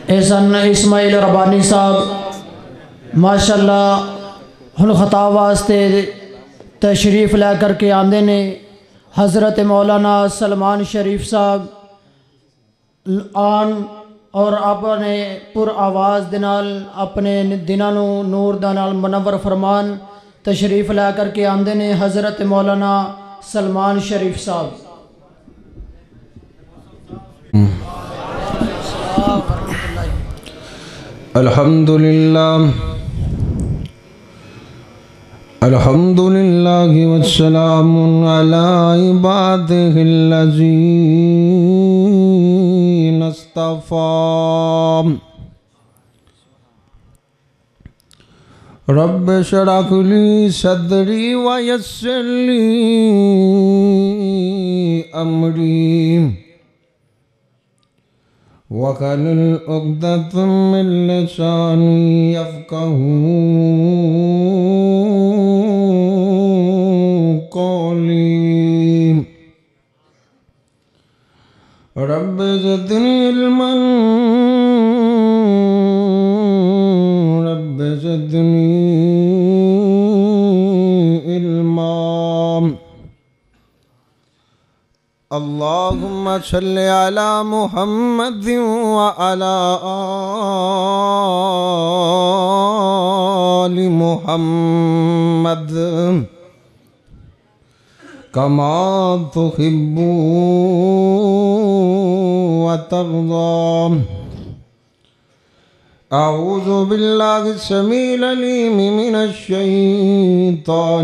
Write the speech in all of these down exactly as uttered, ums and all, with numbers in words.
احسن اسماعیل ربانی صاحب ماشاءاللہ ہن خطاب واسطے تشریف لے کر کے آندے نے حضرت مولانا سلمان شریف صاحب آن اور اپنے پر آواز دنال اپنے دنوں نو نور دنال منور فرمان تشریف لے کر کے آندے نے حضرت مولانا سلمان شریف صاحب. الحمدللہ الحمدللہ والسلام علی عبادہ الذین اصطفی. رب اشرح لی صدری ویسر لی امری وَقَلِلْ عُقْدَةٌ مِّن لِّسَانِي يَفْقَهُوا قَوْلِي. رَبِّ زِدْنِي عِلْمًا رَبِّ زِدْنِي عِلْمًا. اللہم صلی علی محمد وعلی آل محمد کما تحب وترضى. اعوذ باللہ السمیع العلیم من الشیطان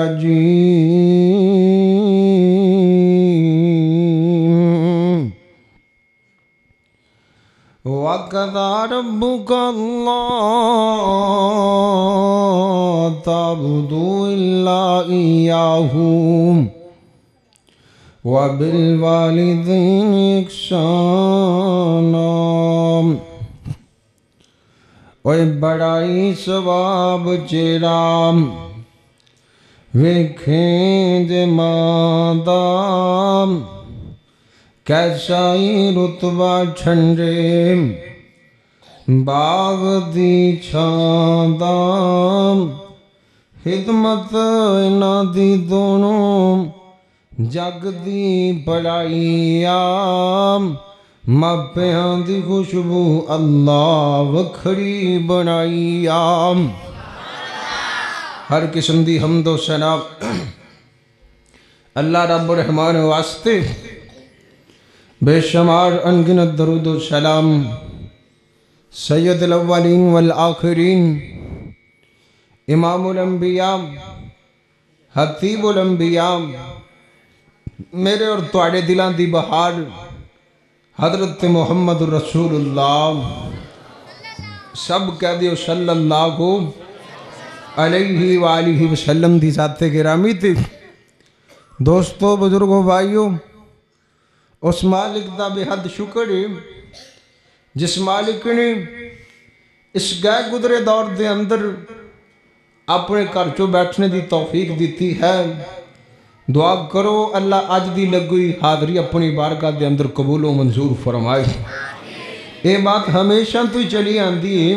الرجیم. وَقَضَىٰ رَبُّكَ أَلَّا تَعْبُدُوا إِلَّا إِيَّاهُ وَبِالْوَالِدَيْنِ إِحْسَانًا. اوے بڑائی ثواب چیرام ویکھیں دے مادام کیسائی رتبہ چھنڈے باغ دی چھاندام. خدمت اینا دی دونوں جگ دی بڑائی آم ماپیاں دی خوشبو اللہ وکھری بنائی آم. ہر قسم دی حمد و ثنا اللہ رب الرحمن واسطے بے شمار انگنت درود و سلام سید الاولین والآخرین امام الانبیاء حتیب الانبیاء میرے اور تواڈے دلان دی بہار حضرت محمد رسول اللہ سب کہہ دیو صلی اللہ علیہ وآلہ وسلم دی ذات گرامی تھی. دوستو بزرگوں بھائیوں اس مالک دا بے حد شکر ہے جس مالک نے اس گئے گزرے دور دے اندر اپنے گھر چوں بیٹھنے دی توفیق دیتی ہے. دعا کرو اللہ آج دی لگوئی حاضری اپنی بارگاہ دے اندر قبول و منظور فرمائے. یہ بات ہمیشہ تو ہی چلی آندی ہے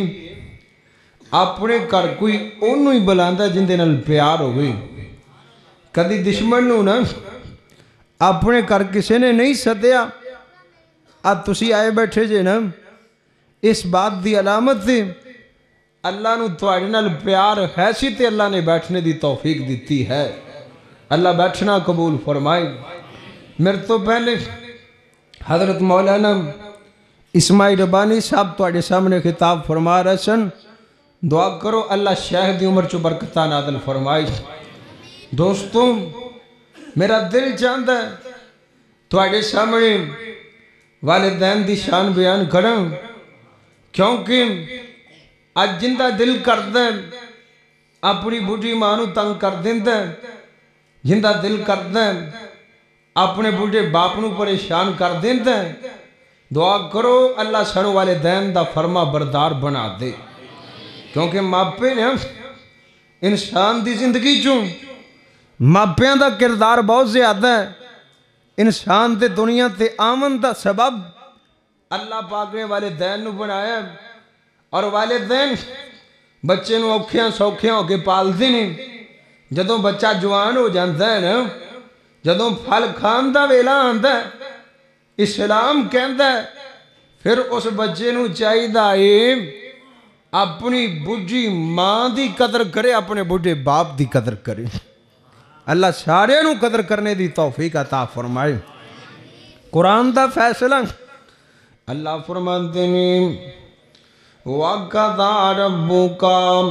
اپنے گھر کوئی انہوں ہی بلاندہ جن دے نال پیار ہوئے. کدی دشمن نو نا اپنے گھر کسے نے نہیں سدیا آج تسی آئے بیٹھے جے نا اس بات دی علامت تھی اللہ نو تواڈے نال پیار ہے سی تے اللہ نے بیٹھنے دی توفیق دیتی ہے. اللہ بیٹھنا قبول فرمائے. میرے تو پہلے حضرت مولانا اسماعیل ربانی صاحب تواڈے سامنے خطاب فرما رہے سن. دعا کرو اللہ شیخ دی عمر چو برکتہ نازل فرمائے. دوستوں میرا دل چاہتا ہے تواڈے سامنے والدین دی شان بیان کروں کیونکہ آج جندہ دل کردہ اپنی بڑھی مانو تنگ کر دیندہ جندہ دل کردہ اپنے بڑھے باپنو پریشان کر دیندہ دعا کرو اللہ سنو والدین دا فرما بردار بنا دے. کیونکہ ماپے نے انسان دی زندگی چوں ماپیاں دا کردار بہت زیادہ ہے. انسان دے دنیا تے آمن دا سبب اللہ پاک نے والدین نو بنایا اور والدین بچے نو اوکھیاں سوکھیاں ہو کے پالتے نہیں. جدوں بچہ جوان ہو جاتا ہے نا، جدوں پھل کھان دا ویلا آندا ہے، اسلام کہندا ہے پھر اس بچے نو چاہیے اپنی بڈھی ماں دی قدر کرے، اپنے بڈھے باپ دی قدر کرے. اللہ سارے نو قدر کرنے دی توفیق عطا فرمائے. قرآن دا فیصلہ اللہ فرماتے ہیں وَقَضَىٰ رَبُّكَ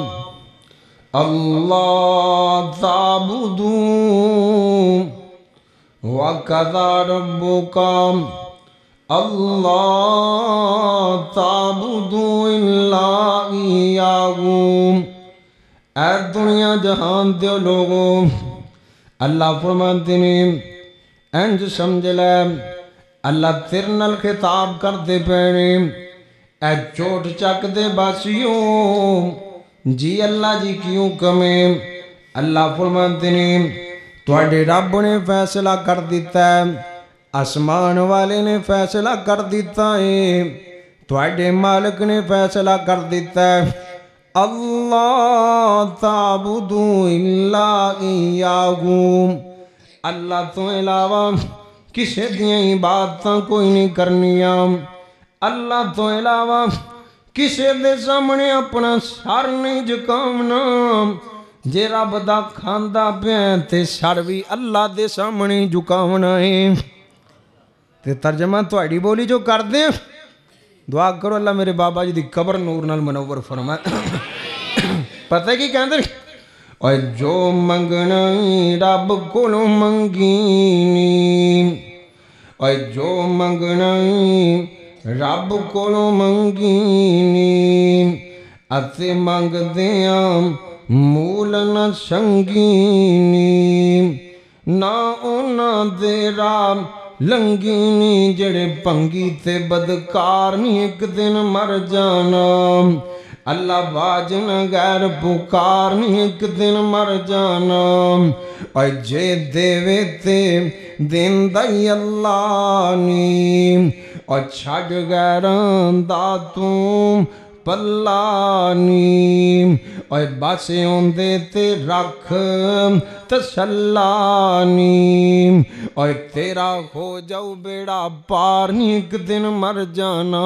أَلَّا تَعْبُدُوا وَقَضَىٰ رَبُّكَ أَلَّا تَعْبُدُوا إِلَّا إِيَّاهُ. اے دنیا جہان دے لوگوں، اللہ فرماتے ہیں انج سمجھ لے اللہ تیرے نال خطاب کرتے پینے. اے چوٹ چک دے باسیوں جی اللہ جی کیوں کمیں. اللہ فرماتے ہیں تواڈے رب نے فیصلہ کر دیتا ہے، آسمان والے نے فیصلہ کر دیتا ہے، تواڈے مالک نے فیصلہ کر دیتا ہے اللہ تعبدوا الا ایاہ. اللہ تو علاوہ کسے دیاں عبادتاں کوئی نہیں کرنیاں. اللہ تو علاوہ کسے دے سامنے اپنا سر نہیں جھکاونا. جے رب دا کھاندا پیا تے سر بھی اللہ دے سامنے جھکاونا ہے. تے ترجمہ تواڈی بولی جو کر دیں، دعا کرو اللہ میرے بابا جی دی قبر نور نال منور فرمائے. پتہ کی کہندے اور جو منگنا رب کولوں منگینی، اور جو منگنا رب کولوں منگینی، اتے منگ دیاں مول نہ سنگینی، نہ اونا دے رام لنگینی جڑے پنگی تے بدکار نہیں ایک دن مر جانا. اللہ باجن غیر پکار نہیں ایک دن مر جانا. اور جے دیوے تے دین دائی اللہ نی، اور چھڑ غیران دا تم پلانی، اور باسے ہوندے تے رکھ تسلانی، اور تیرا ہو جاؤ بیڑا پار نہیں ایک دن مر جانا.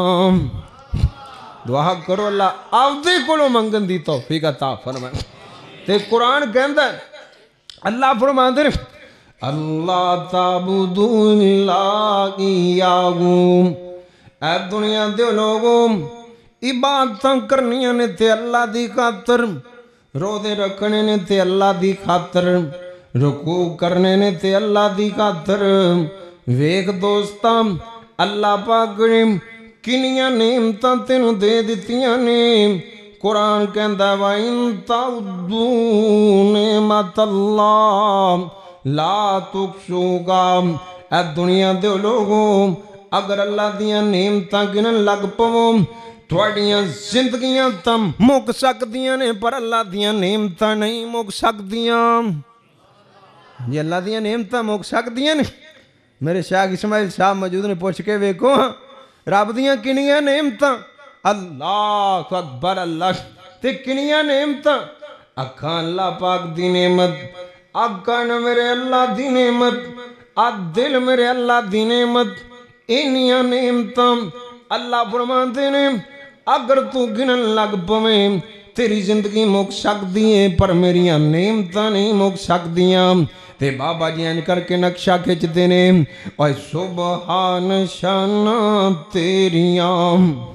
دعا کرو اللہ آفدے کولو منگن دی توفیق عطا فرمائے. تے قرآن کہندا ہے اللہ فرماندے اللہ تعبدوا الا ایاہ. اے دنیا دے لوگوں عبادتاں کرنیاں نے تے اللہ دی خاطر، روزے رکھنے نے تے اللہ دی خاطر، رکوع کرنے نے تے اللہ دی خاطر. ویکھ دوستاں اللہ پاک نے کنیاں نعمتاں تینوں دے دتیاں نے. قرآن کہندا وَإِن تَعُدُّوا نِعْمَتَ اللَّهِ لَا تُحْصُوهَا. اے دنیا دے لوگوں اگر اللہ دیاں نعمتاں گنن لگ پو تھوڑیاں زندگیاں تاں مک سکدیاں نے، پر اللہ دیاں نعمتاں نہیں مک سکدیاں. یہ اللہ دیاں نعمتاں مک سکدیاں نے. میرے شیخ اسماعیل صاحب موجود نے پوچھ کے ویکھو رب دیاں کنیاں نعمتاں. اللہ اکبر. اللہ تے کنیاں نعمتاں. اکھاں اللہ پاک دی نعمت، اکھاں میرے اللہ دی نعمت، آ دل میرے اللہ دی نعمت. اینیاں نعمتاں اللہ فرماندے نے اگر تو گنن لگ پویں تیری زندگی مک سکدی ہے، پر میریاں نعمتاں نہیں مک سکدیاں. تے بابا جی ان کر کے نقشہ کھچتے نے اور سبحان شانہ تیریاں.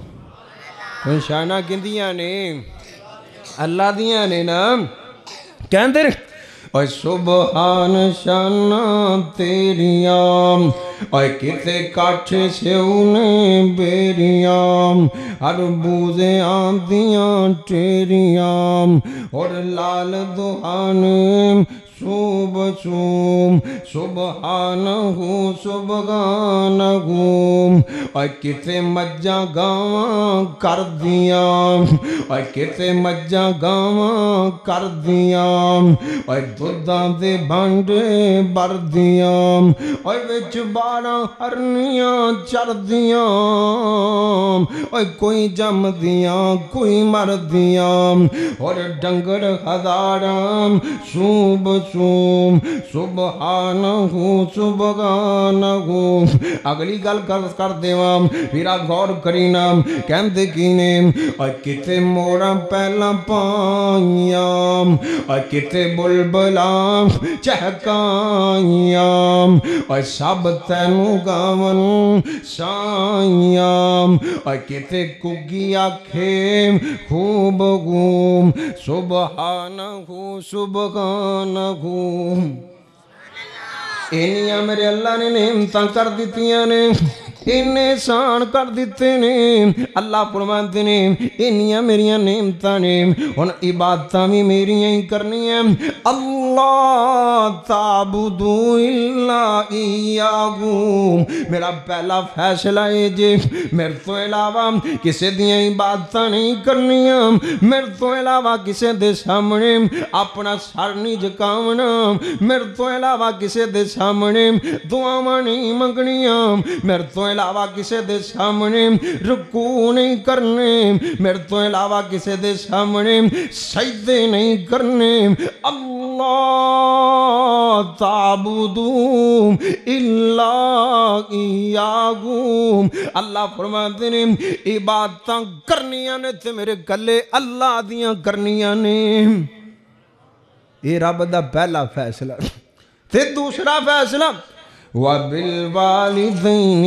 شانہ کندیاں نے اللہ دیاں نے نا. کہندے نے اور سبحان شانہ تیریاں، اور کتے کاٹھے سے انہیں بیریاں، ہر بوزے آندیاں ٹیریاں، اور لال دہان صوب صوم سبحانہو سبحانہو اور کتے مجھا گاواں کر دیاں اور کتے مجھا گاواں کر دیاں اور دودھاں دے بانڈے بر دیاں اور وچ بارہ ہرنیاں چر دیاں اور کوئی جم دیاں کوئی مر دیاں اور ڈنگر ہزاراں صوب صوم سبحانہو سبحانہو اگلی گل کر دیواں پھر غور کرینا کہندے کینے اور کتے موڑاں پہلا پائیاں اور کتے بلبلاں چہکائیاں اور سب تینوں گاون سائیاں اور کتے کگی آکھے خوب گوم سبحانہو سبحانہو انیاں میرے اللہ نے نعمتاں کر دیتیاں نے انہیں احسان کر دیتے نے اللہ فرماتے نے انیاں میریاں نعمتاں نے ان عبادتاں بھی میریاں ہی کرنی ہیں اللہ تعبدو الا ایاہو میرا پہلا فیصلہ ہے جے میرے تو علاوہ کسے دیاں عبادتاں نہیں کرنیاں میرے تو علاوہ کسے دے سامنے اپنا سر نہیں جھکاونا میرے تو علاوہ کسے دے سامنے دعاواں نہیں منگنیاں میرے تو علاوہ کسے دے سامنے رکوع نہیں کرنے میرے تو علاوہ کسے دے سامنے سجدے نہیں کرنے اللہ تعبدو الا ایاہو اللہ فرماتے ہیں عبادتاں کرنیاں نے تے میرے کلے اللہ دیاں کرنیاں نے یہ رب دا پہلا فیصلہ تے دوسرا فیصلہ وَبِالْوَالِدَيْنِ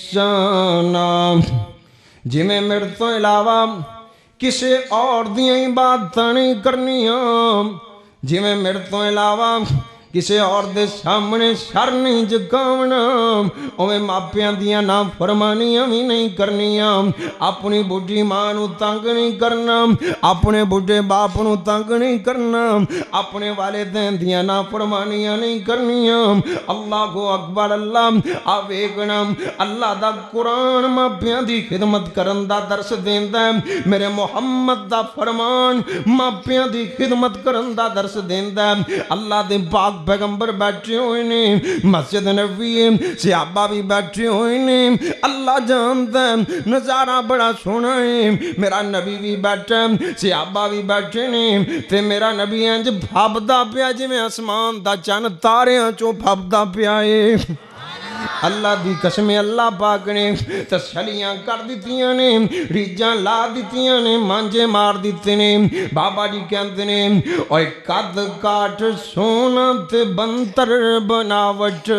إِحْسَانًا جی میں میرے تو علاوہ کسے اور دیاں عبادتاں نہیں کرنیاں جی میں میرے تو علاوہ کسے اور دے سامنے سر نہیں جھکاونا اوے ماپیاں دیاں نا فرمانیاں بھی نہیں کرنیاں اپنی بڑھی ماں نو تنگ نہیں کرنا اپنے بڑھے باپ نو تنگ نہیں کرنا اپنے والدین دیاں نا فرمانیاں نہیں کرنیاں اللہ کو اکبر اللہ آویگنا اللہ دا قرآن ماپیاں دی خدمت کرن دا درس دیندا ہے میرے محمد دا فرمان ماپیاں دی خدمت کرن دا درس دیندا ہے اللہ دے پاک پیغمبر بیٹھے ہوئے نے مسجد نبوی صحابہ بھی بیٹھے ہوئے نے اللہ جانتا ہے نظارہ بڑا سونا ہے میرا نبی بھی بیٹھا صحابہ بھی بیٹھے نے تے میرا نبی انج پھبدا پیا جویں آسمان دا چن تاریاں چوں پھبدا پیا ہے اللہ دی قسم اللہ پاک نے تسلیاں کر دیتیاں نے ریجاں لا دیتیاں نے مانجے مار دیتے نے بابا جی کہندے نے اوے قد کاٹ سونا تے بنتر بناوٹ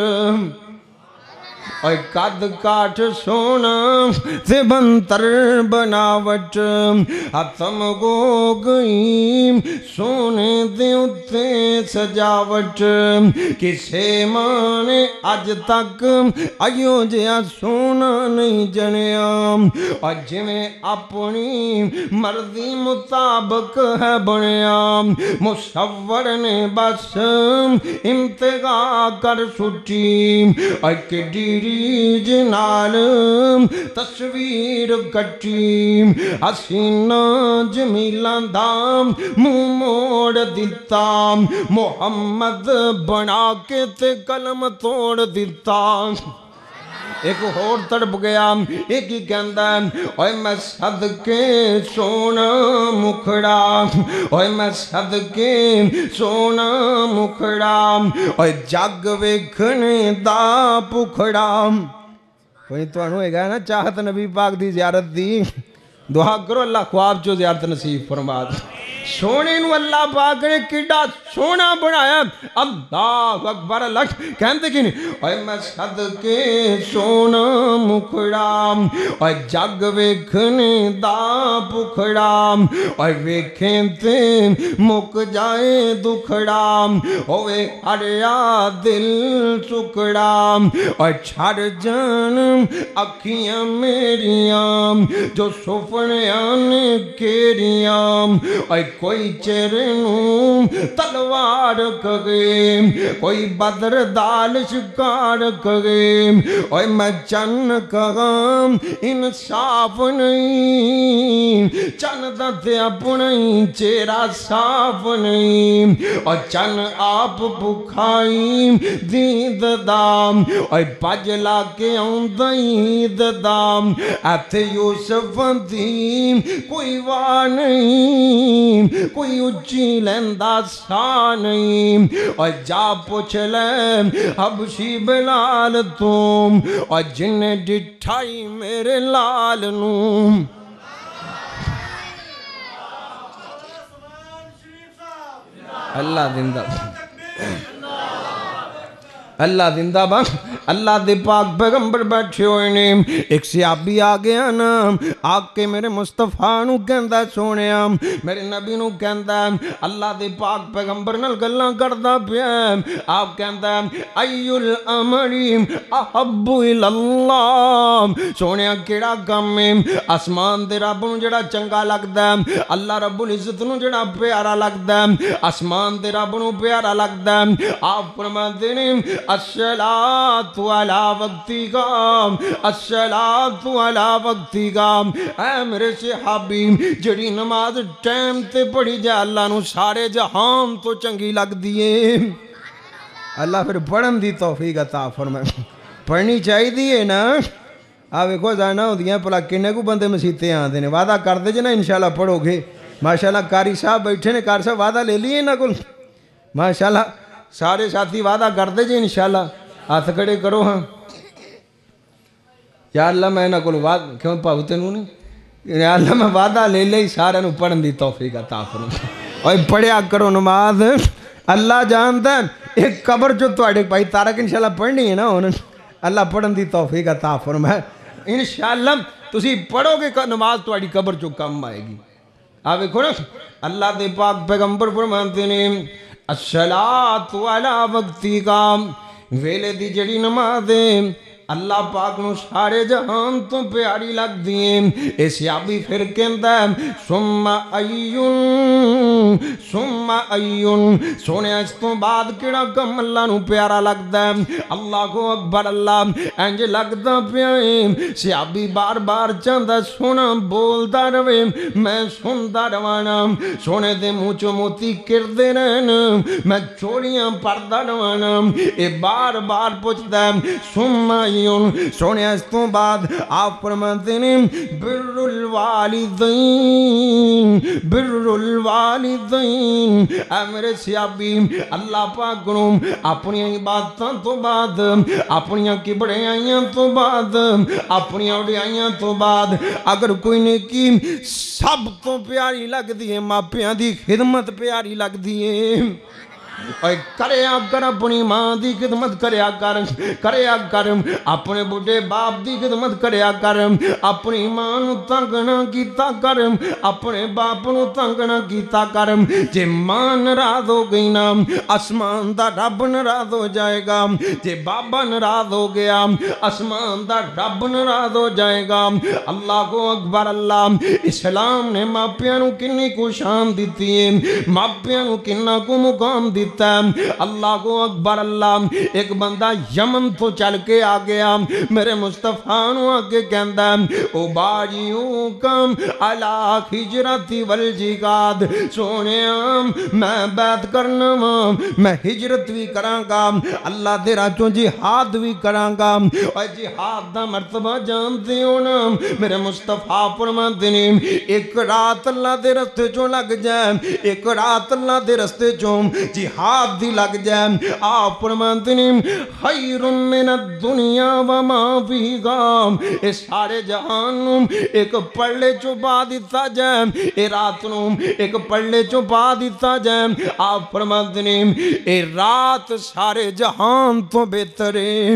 اوے قد کاٹ سونا تے بنتر بناوٹ ختم ہو گئی سونے دے اتے سجاوٹ کسے ماں نے اج تک ایو جیا سونا نہیں جنیا اج میں اپنی مرضی مطابق ہے بنیا مصور نے بس امتغا کر سٹی اک ڈیری جنال تصویر کٹی حسینہ جمیلہ دام منہ موڑ دیتا محمد بنا کے تے قلم توڑ دیتا ایک اور تڑپ گیا ایک ہی کہندہ ہے اوے میں صدقے سونا مکھڑا اوے میں صدقے سونا مکھڑا اوے جگ ویکھنے دا پکھڑا کوئی تو انہوں ہے گا نا چاہت نبی پاک دی زیارت دی دعا کرو اللہ خواب چو زیارت نصیب فرما دے سونے نو اللہ پاک نے کڈا سونا بنایا اللہ اکبر اللہ کہندے کی نہیں اوے میں صدقے سونا مکھڑا اوے جگ ویکھنے دا پکھڑا اوے ویکھیں تے مک جائے دکھڑا اوے ہریا دل سکڑا اوے چھڑ جان اکھیاں میریاں جو سپنیاں نے کیریاں اوے کوئی چہرے نو تلوار کگے کوئی بدر دال شکار کگے اوے میں چن کگام انصاف نہیں چن دا تے اپنی چہرہ صاف نہیں اور چن آپ بکھائی دید دام اور پجلا کے آندید دام ایتھے یوسف دیم کوئی واہ نہیں کوئی اچھی لیندہ سا نہیں اور جا پوچھ لے حبشی بلال تم اور جن ڈٹھائی میرے لال نوم اللہ زندہ اللہ زندہ با اللہ دے پاک پیغمبر بیٹھے ہوئے نے ایک صحابی آ گیا نا آگ کے میرے مصطفیٰ نو کہندہ سونے میرے نبی نو کہندہ اللہ دے پاک پیغمبر نل گلہ کردہ پیا آپ کہندہ ایو الامری احب الاللہ سونے کیڑا کم میں اسمان دے رب نو جڑا چنگا لگ دا اللہ رب العزت نو جڑا پیارا لگ دا اسمان دے رب نو پیارا لگ دا آپ فرماتے نے الصلاة علی وقتی کا الصلاة علی وقتی کا اے میرے صحابی جڑی نماز ٹائم تے پڑھی جائے اللہ نو سارے جہان تو چنگی لگ دیئے اللہ پھر پڑھن دی توفیق عطا فرمائے پڑھنی چاہی دیئے نا آوے کو زانہ ہو دیا پلا کنے کو بندے مسیطے آن دینے وعدہ کر دے جنا انشاءاللہ پڑھو گے ماشاءاللہ کاری صاحب بیٹھے نے کار صاحب وعدہ لے لیے نا کل ماشاءاللہ سارے ساتھی وعدہ کر دے جی انشاءاللہ ہاتھ کھڑے کرو ہاں یا اللہ میں نہ کل وعدہ کیوں پاوتے نو نہیں یا اللہ میں وعدہ لے لے سارے نو پڑھن دی توفیق عطا فرمائے اور پڑھیا کرو نماز اللہ جانتا ہے ایک قبر جو تو اڑے بھائی تارک انشاءاللہ پڑھنی ہے نا انہوں اللہ پڑھن دی توفیق عطا فرمائے انشاءاللہ تسی پڑھو گے نماز تو اڑی قبر جو کم آئے گی آوے کھوڑا اللہ دے پاک پیغمبر فرماتے نے الصلاة علی وقتی کا ویلے دی جڑی نمازیں اللہ پاک نو سارے جہان تو پیاری لگ دیئے اس یابی پھر کہندہ ثم ایون ثم ایون سونے اس تو بعد کڑا کم اللہ نو پیارا لگ دا اللہ کو اکبر اللہ انج لگ دا پیائیں سیابی بار بار چاندہ سونا بول دا روے میں سن دا روانا سونے دے موچو موتی کردے رہنا میں چوڑیاں پر دا روانا اے بار بار پوچھ دا ثم ایون سونے اس تو بعد آپ فرماتے ہیں بر الوالدین بر الوالدین اے میرے سیابی اللہ پاک نو اپنی عبادتاں تو بعد اپنی کبڑے آئیاں تو بعد اپنی اوڑیاں تو بعد اگر کوئی نے کی سب تو پیاری لگ دیئے ماں پیاں دی خدمت پیاری لگ دیئے اور کریا کر اپنی ماں دی خدمت کریا کر کریا کر اپنے بڑے باپ دی خدمت کریا کر اپنی ماں نو تنگنا کیتا کر اپنے باپ نو تنگنا کیتا کر جے ماں ناراض ہو گئی نا آسمان دا رب ناراض ہو جائے گا جے بابا ناراض ہو گیا آسمان دا رب ناراض ہو جائے گا اللہ کو اکبر اللہ اسلام نے ماپیاں نو کنی کو شان دیتی ہے ماپیاں نو کنہ کو مقام دیتی اللہ کو اکبر اللہ ایک بندہ یمن تو چل کے آ گیا میرے مصطفیٰ نو آگے کہندہ او باریوں کم علا ہجرتی والجہاد سونے آم میں بیعت کرنا میں ہجرت بھی کران گا اللہ دے راچوں جہاد بھی کران گا اور جہاد دا مرتبہ جانتے ہونا میرے مصطفیٰ فرماتے ہیں ایک رات اللہ دے رستے چوں لگ جائے ایک رات اللہ دے رستے چوں جہاد ہاتھ دی لگ جائے آپ فرماتے ہیں خیر من الدنیا وما فیہا اے سارے جہان ایک پڑھلے چھپا دیتا جائے اے رات نو ایک پڑھلے چھپا دیتا جائے آپ فرماتے ہیں اے رات سارے جہان تو بہتر ہے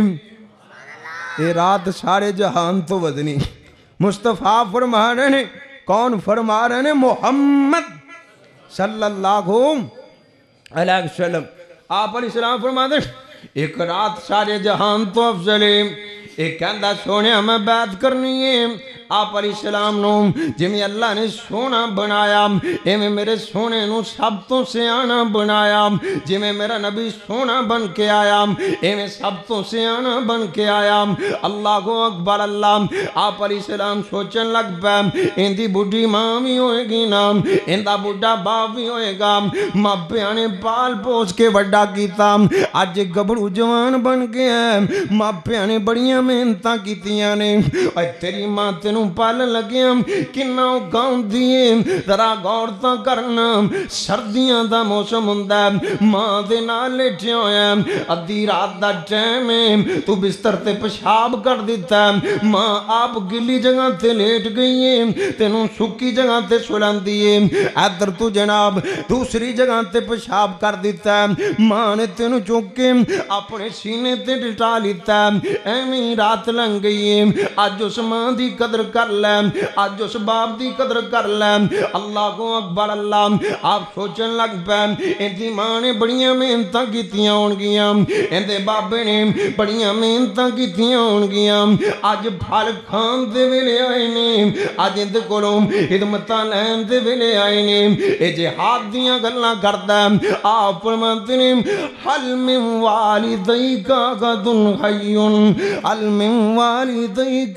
اے رات سارے جہان تو ودنی مصطفیٰ فرما رہے ہیں کون فرما رہے ہیں محمد صلی اللہ علیہ وسلم آپ علیہ السلام فرما دیں ایک رات سارے جہان تو افضل ہے ایک کہندہ سونے ہمیں بیعت کرنی ہے آپ علیہ السلام نو جمیں اللہ نے سونا بنایا ایویں میرے سونے نو سب تو سیانا بنایا جمیں میرا نبی سونا بن کے آیا ایویں سب تو سیانا بن کے آیا اللہ اکبر اللہ آپ علیہ السلام سوچن لگ پہ اندی بڑھی ماں بھی ہوئے گی نا اندہ بڑھا باپ بھی ہوئے گا ماں پیانے پال پوس کے وڈا کیتا آج گبڑو جوان بن گیا ماں پیانے بڑیاں محنتاں کیتیاں نے اور تیری ماں تینوں پالن لگیا کنہ گاؤں دیے ذرا غور تا کرنا سردیاں دا موسم ہوندا ماں دے نال لیٹیا ہویا ادھی رات دا ٹائم ہے تو بستر تے پیشاب کر دیتا ماں آپ گلی جگہ تے لیٹ گئی ہے تینوں سکی جگہ تے سلان دیے ادھر تو جناب دوسری جگہ تے پیشاب کر دیتا ماں نے تینوں چوکے اپنے سینے تے ڈٹا لیتا ایویں رات لنگ گئی ہے آج اس ماں دی قدر کر لے آج اس باپ دی قدر کر لے اللہ کو اکبر اللہ آپ سوچن لگ پہ اندی ماں نے بڑیاں محنتاں کیتیاں ہون گیاں اندے بابے نے بڑیاں محنتاں کیتیاں ہون گیاں آج پھل کھان دے ویلے آئے نے آج اندے کولوں خدمتاں لین دے ویلے آئے نے اے جہاد دیاں گلاں کردا آپ فرماتے نے حل من والدیک احد حی حل من والدیک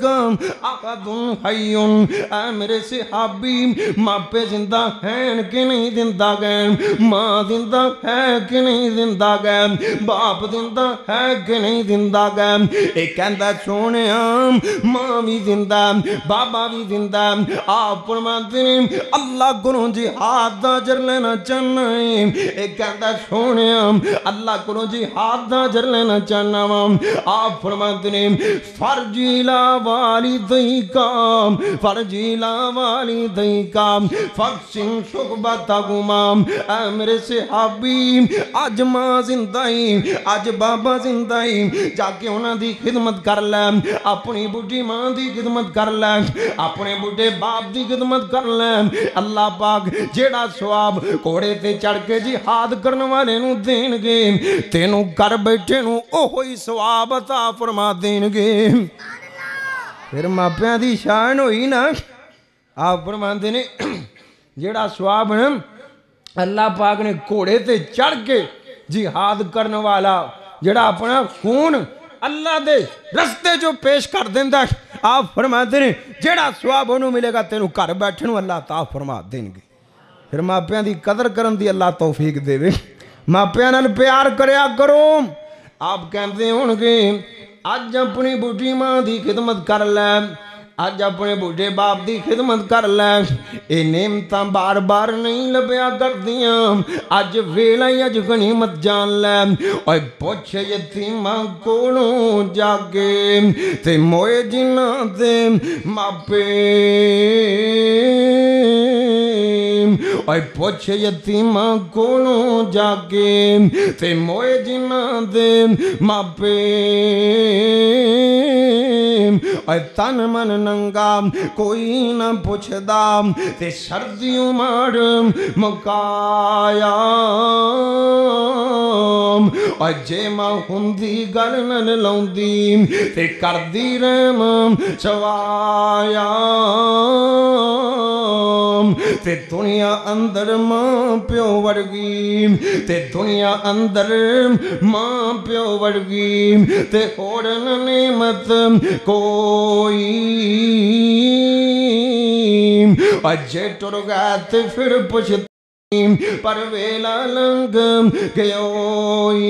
احد حی اے میرے صحابی ماں پہ زندہ ہیں کہ نہیں زندہ گئے ماں زندہ ہے کہ نہیں زندہ گئے باپ زندہ ہے کہ نہیں زندہ گئے ایک کہندہ سونے ہم ماں بھی زندہ بابا بھی زندہ آپ فرماتے ہیں اللہ کو جہاد دا اجر لینا چاہنا ہے ایک کہندہ سونے ہم اللہ کو جہاد دا اجر لینا چاہنا ہے آپ فرماتے ہیں فرجیلا والدیکا فرجیلا والدیکا فقسم شکبتہما اے میرے صحابی آج ماں زندہ ہی آج بابا زندہ ہی جا کے انہاں دی خدمت کر لے اپنی بڑھی ماں دی خدمت کر لے اپنے بڑھے باپ دی خدمت کر لے اللہ پاک جیڑا ثواب کوڑے تے چڑھ کے جہاد کرن والے نو دین گے تینوں کر بیٹھے نو اوہی ثواب عطا فرما دین گے پھر ماپیاں دی شان ہوئی نا آپ فرماندے نے جیڑا ثواب ہے اللہ پاک نے کوڑے تے چڑھ کے جہاد کرنے والا جڑا اپنا خون اللہ دے رستے جو پیش کر دیندہ آپ فرماتے ہیں جڑا ثواب انہوں ملے گا تینوں کر بیٹھنوں اللہ تعالیٰ فرما دیں گے پھر ماپیاں دی قدر کرن دی اللہ توفیق دے وے ماپیاں نال پیار کریا کرو آپ کہتے ہونگے آج اپنی بڑھی ماں دی خدمت کر لے آج اپنے بڑھے باپ دی خدمت کر لے اے نعمتاں بار بار نہیں لبیا کر دیاں آج ویلا ہی اج غنیمت جان لے اوے پوچھ یتیماں کولوں جا کے تے موئے جنہاں دے ماپے اوے پوچھ یتیماں کولوں جا کے تے موئے جنہاں دے ماپے اوے تن من ننگا کوئی نہ پوچھ دا تے سردیوں مار مکایا اوے جے ماں ہندی گل نہ لوندی تے کر دی رحم سوایا تے دنیا اندر ماں پیو ورگی تے دنیا اندر ماں پیو ورگی تے ہوڑن نعمت کوئی اجے ٹر گئے تے پھر پچھتی پر ویلا لنگ گیوئی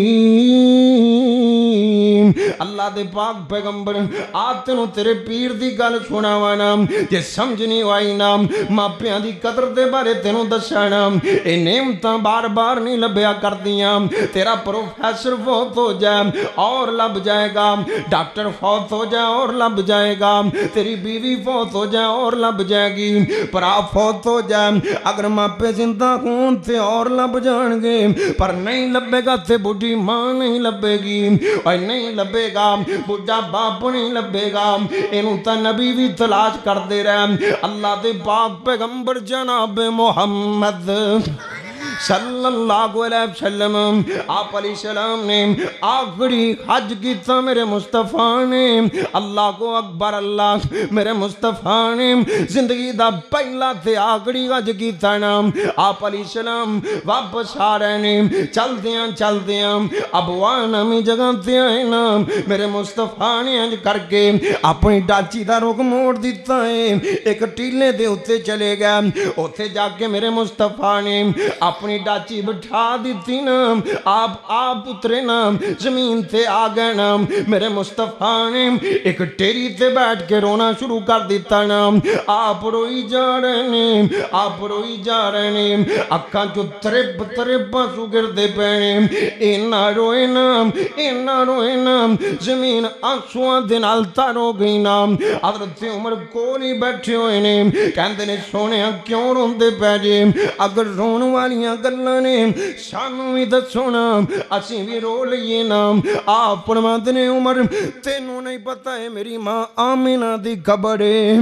اللہ دے پاک پیغمبر آتنو تیرے پیر دی گل سناوانا جے سمجھنی وائی نام ماپیاں دی قدر دے بارے تینو دسانا اے نعمتاں بار بار نہیں لبیا کر دیاں تیرا پروفیسر فوت ہو جائے اور لب جائے گا ڈاکٹر فوت ہو جائے اور لب جائے گا تیری بیوی فوت ہو جائے اور لب جائے گی پر آپ فوت ہو جائے اگر ماپے زندہ ہوں تے اور لب جان گے پر نہیں لبے گا تے بڑھی ماں نہیں لبے گی اور نہیں لبے گا بڑھا باپ نہیں لبے گا انہوں تا نبی بھی تلاش کر دے رہے اللہ دے پاک پیغمبر جناب محمد صلی اللہ علیہ وسلم آپ علیہ السلام نے آخری حج کیتا میرے مصطفیٰ نے اللہ کو اکبر اللہ میرے مصطفیٰ نے زندگی دا پہلا تے آخری حج کیتا نا آپ علیہ السلام واپس آ رہے نے چل دیاں چل دیاں اب وانا میں جگہ تے آئے نا میرے مصطفیٰ نے انج کر کے اپنی ڈاچی دا رخ موڑ دیتا ہے ایک ٹیلے دے اتے چلے گیا اتے جا کے میرے مصطفیٰ نے اپنی ڈاچی بٹھا دیتی نا آپ آپ اترے نا زمین تے آ گئے نا میرے مصطفیٰ نے ایک ٹیری تے بیٹھ کے رونا شروع کر دیتا نا آپ روئی جا رہے نے آپ روئی جا رہے نے اکھاں جو ترب ترب آنسو گردے پینے اینا روئے نا اینا روئے نا زمین آنسوਆਂ دے نال تر ہو گئی نا حضرت عمر کول ہی بیٹھے ہوئے نے کہندے نے سونیا کیوں روندے پے جے اگر رون والیاں گلاں نے سانوں وی دسو نا اسی بھی رو لئیے نا آپ فرماندے نے عمر تینوں نہیں پتہ ہے میری ماں آمینہ دی قبر ہے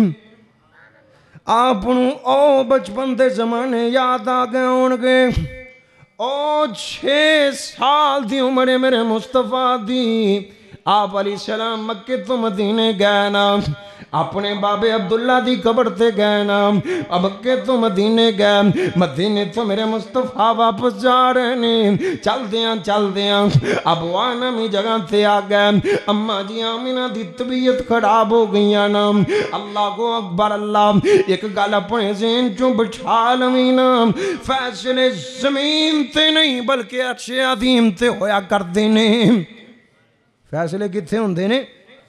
آپ نوں او بچپن دے زمانے یاد آ گئے ہون گے او چھ سال دی عمر ہے میرے مصطفیٰ دی آپ علیہ السلام مکہ تو مدینے گئے نا اپنے بابے عبداللہ دی قبر تے گئے نا اب مکہ تو مدینے گئے مدینے تو میرے مصطفیٰ واپس جا رہے نے چل دیاں چل دیاں اب وانا میں جگہ تے آ گئے اماں جی آمینہ دی طبیعت خراب ہو گئی نا اللہ کو اکبر اللہ ایک گل اپنے ذہن چوں بٹھا لویں نا فیصلے زمین تے نہیں بلکہ عرش عظیم تے ہویا کردے نے فیصلے کتھے ہوندے نے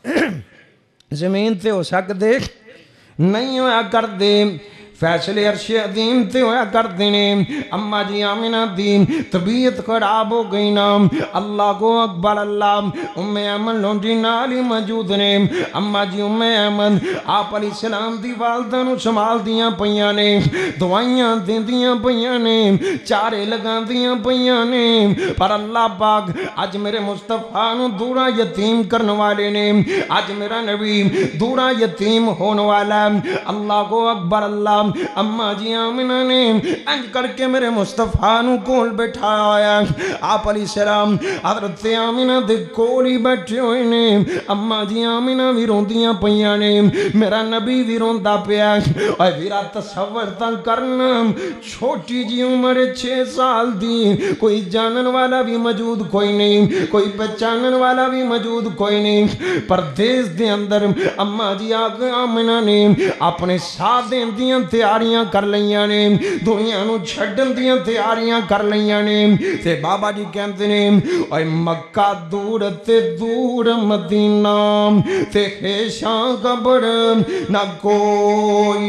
زمین تے ہو سکدے نہیں ہویا کر دے فیصلے عرش عظیم تے ہویا کر دینے اماں جی آمینہ دی طبیعت خراب ہو گئی نا اللہ کو اکبر اللہ ام ایمن لونڈی نالی موجود نے اماں جی ام ایمن آپ علیہ السلام دی والدہ نو سنبھال دیاں پیاں نے دعائیاں دیندیاں پیاں نے چارے لگان دیاں پیاں نے پر اللہ پاک آج میرے مصطفیٰ نو دورا یتیم کرنے والے نے آج میرا نبی دورا یتیم ہونے والا اللہ کو اکبر اللہ اماں جی آمینہ نے انج کر کے میرے مصطفیٰ نو کول بیٹھایا آیا آپ علیہ السلام حضرت آمینہ دے کول ہی بیٹھے ہوئے نے اماں جی آمینہ بھی روندیاں پیاں نے میرا نبی بھی روندا پیا اے ویرا تصور تاں کرنا چھوٹی جی عمر چھ سال دی کوئی جانن والا بھی موجود کوئی نہیں کوئی پہچانن والا بھی موجود کوئی نہیں پردیس دے اندر اماں جی آمینہ نے اپنے ساتھ دیں دیاں تیاریاں کر لیاں نے دنیا نو چھڑن دیاں تیاریاں کر لیاں نے تے بابا جی کہتے نے اے مکہ دور تے دور مدینہ تے خیشاں قبر نہ کوئی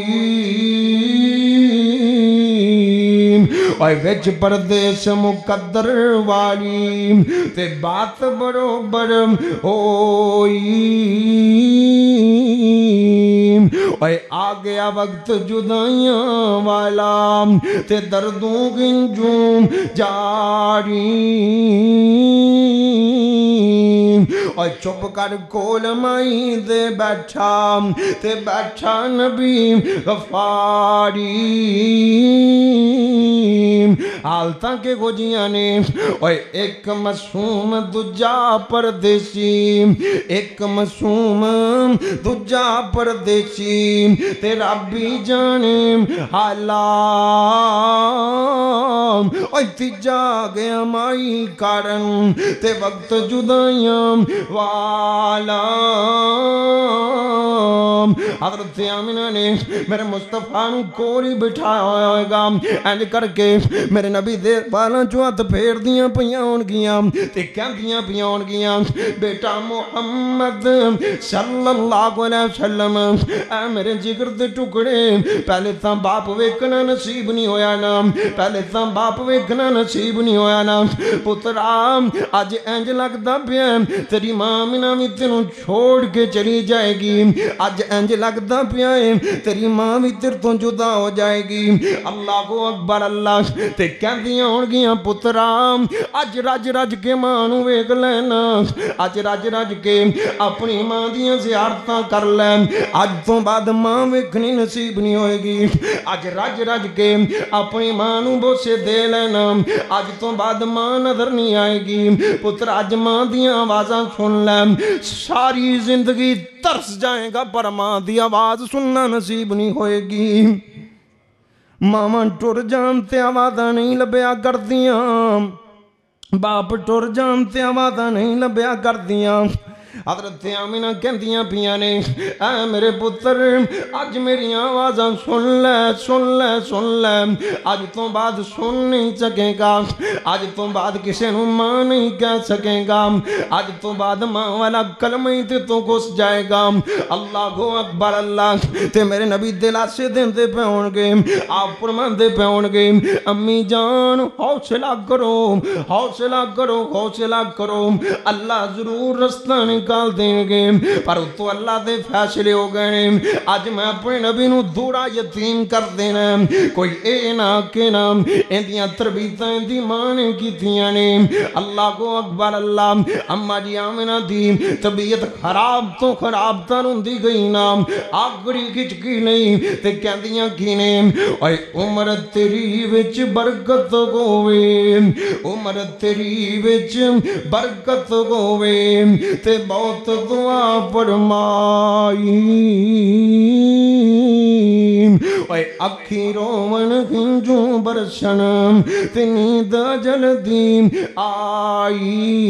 اے وچ پردیس مقدر والی تے بات بروبر ہوئی اے آ گیا وقت جدائیاں والا تے دردوں گنجوں جاری اے چپ کر کول مائی دے بیٹھا تے بیٹھا نبی غفاری حالتاں کے گوجیاں نے اے ایک معصوم دجا پردیسی ایک معصوم دجا پردیسی تیرا بھی جانے حالام اے تجا گیا مائی کارن تے وقت جدائیاں والا حضرت آمینہ نے میرے مصطفیٰ نو کولی بٹھایا ہوئے گا اینج کر کے میرے نبی دے بالاں چوہت پھیر دیاں پیاں ہون گیاں تے کیا دیاں پیاں ہون گیاں بیٹا محمد صلی اللہ علیہ وسلم اے میرے جگر دے ٹکڑے پہلے تاں باپ ویکنا نصیب نہیں ہویا نا پہلے تاں باپ ویکنا نصیب نہیں ہویا نا پترا آج اینج لگتا پیا تیری ماں آمنہ بھی تینوں چھوڑ کے چلی جائے گی اج انج لگدا پیا ہے تیری ماں بھی تیر تو جدا ہو جائے گی اللہ کو اکبر اللہ تے کہندیاں ہون گیاں پترا اج رج رج کے ماں نو ویکھ لینا اج رج رج کے اپنی ماں دیاں زیارتاں کر لے اج تو بعد ماں ویکھنی نصیب نہیں ہوئے گی اج رج رج کے اپنی ماں نو بوسے دے لینا اج تو بعد ماں نظر نہیں آئے گی پتر اج ماں دیاں آوازاں سن لے ساری زندگی ترس جائے گا پر ماں دی آواز سننا نصیب نہیں ہوئے گی ماما ٹر جان تے آوازاں نہیں لبیا کر دیاں باپ ٹر جان تے آوازاں نہیں لبیا کر دیاں حضرت آمنہ کہندیاں پیاں نے اے میرے پتر اج میری آوازاں سن لے سن لے سن لے اج تو بعد سن نہیں سکے گا اج تو بعد کسے نو ماں نہیں کہہ سکے گا اج تو بعد ماں والا کلمہ ہی تے تو گھس جائے گا اللہ کو اکبر اللہ تے میرے نبی دلاسے دیندے پے ہون گے آپ فرماندے پے ہون گے امی جان حوصلہ کرو حوصلہ کرو حوصلہ کرو اللہ ضرور رستہ نکال دیں گے پر تو اللہ دے فیصلے ہو گئے آج میں اپنے نبی نو دورا یتیم کر دینا کوئی اے نا کے نام اندیاں تربیتاں اندی مانے کی تھیاں نے اللہ کو اکبر اللہ اما جی آمنہ دی طبیعت خراب تو خراب تر ہوندی گئی نام آگری کھچکی نہیں تے کہندیاں کی نے اے عمر تیری وچ برکت ہووے عمر تیری وچ برکت ہووے تے بہت دعا فرمائی اے اکھی رومن ہنجوں برسن تے نیند جلدی آئی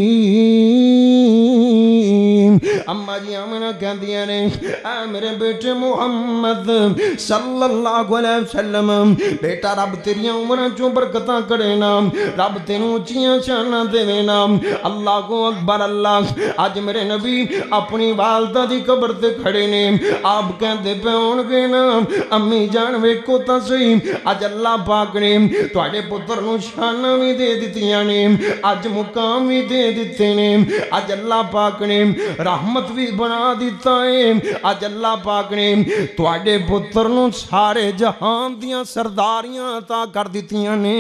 اما جی آمنہ کہہ دیا نے اے میرے بیٹے محمد صلی اللہ علیہ وسلم بیٹا رب تیریاں عمرہ چوں برکتاں کرے نام رب تینوں چیاں شانہ دے نام اللہ کو اکبر اللہ آج میرے نبی اپنی والدہ دی قبر تے کھڑے نے آپ کہندے پہ ہون گے نا امی جان ویکھو تا صحیح آج اللہ پاک نے تواڈے پتر نو شانہ بھی دے دتیاں نے آج مقام بھی دے دتے نے آج اللہ پاک نے رحمت بھی بنا دیتا ہے آج اللہ پاک نے تواڈے پتر نو سارے جہان دیاں سرداریاں عطا کر دتیاں نے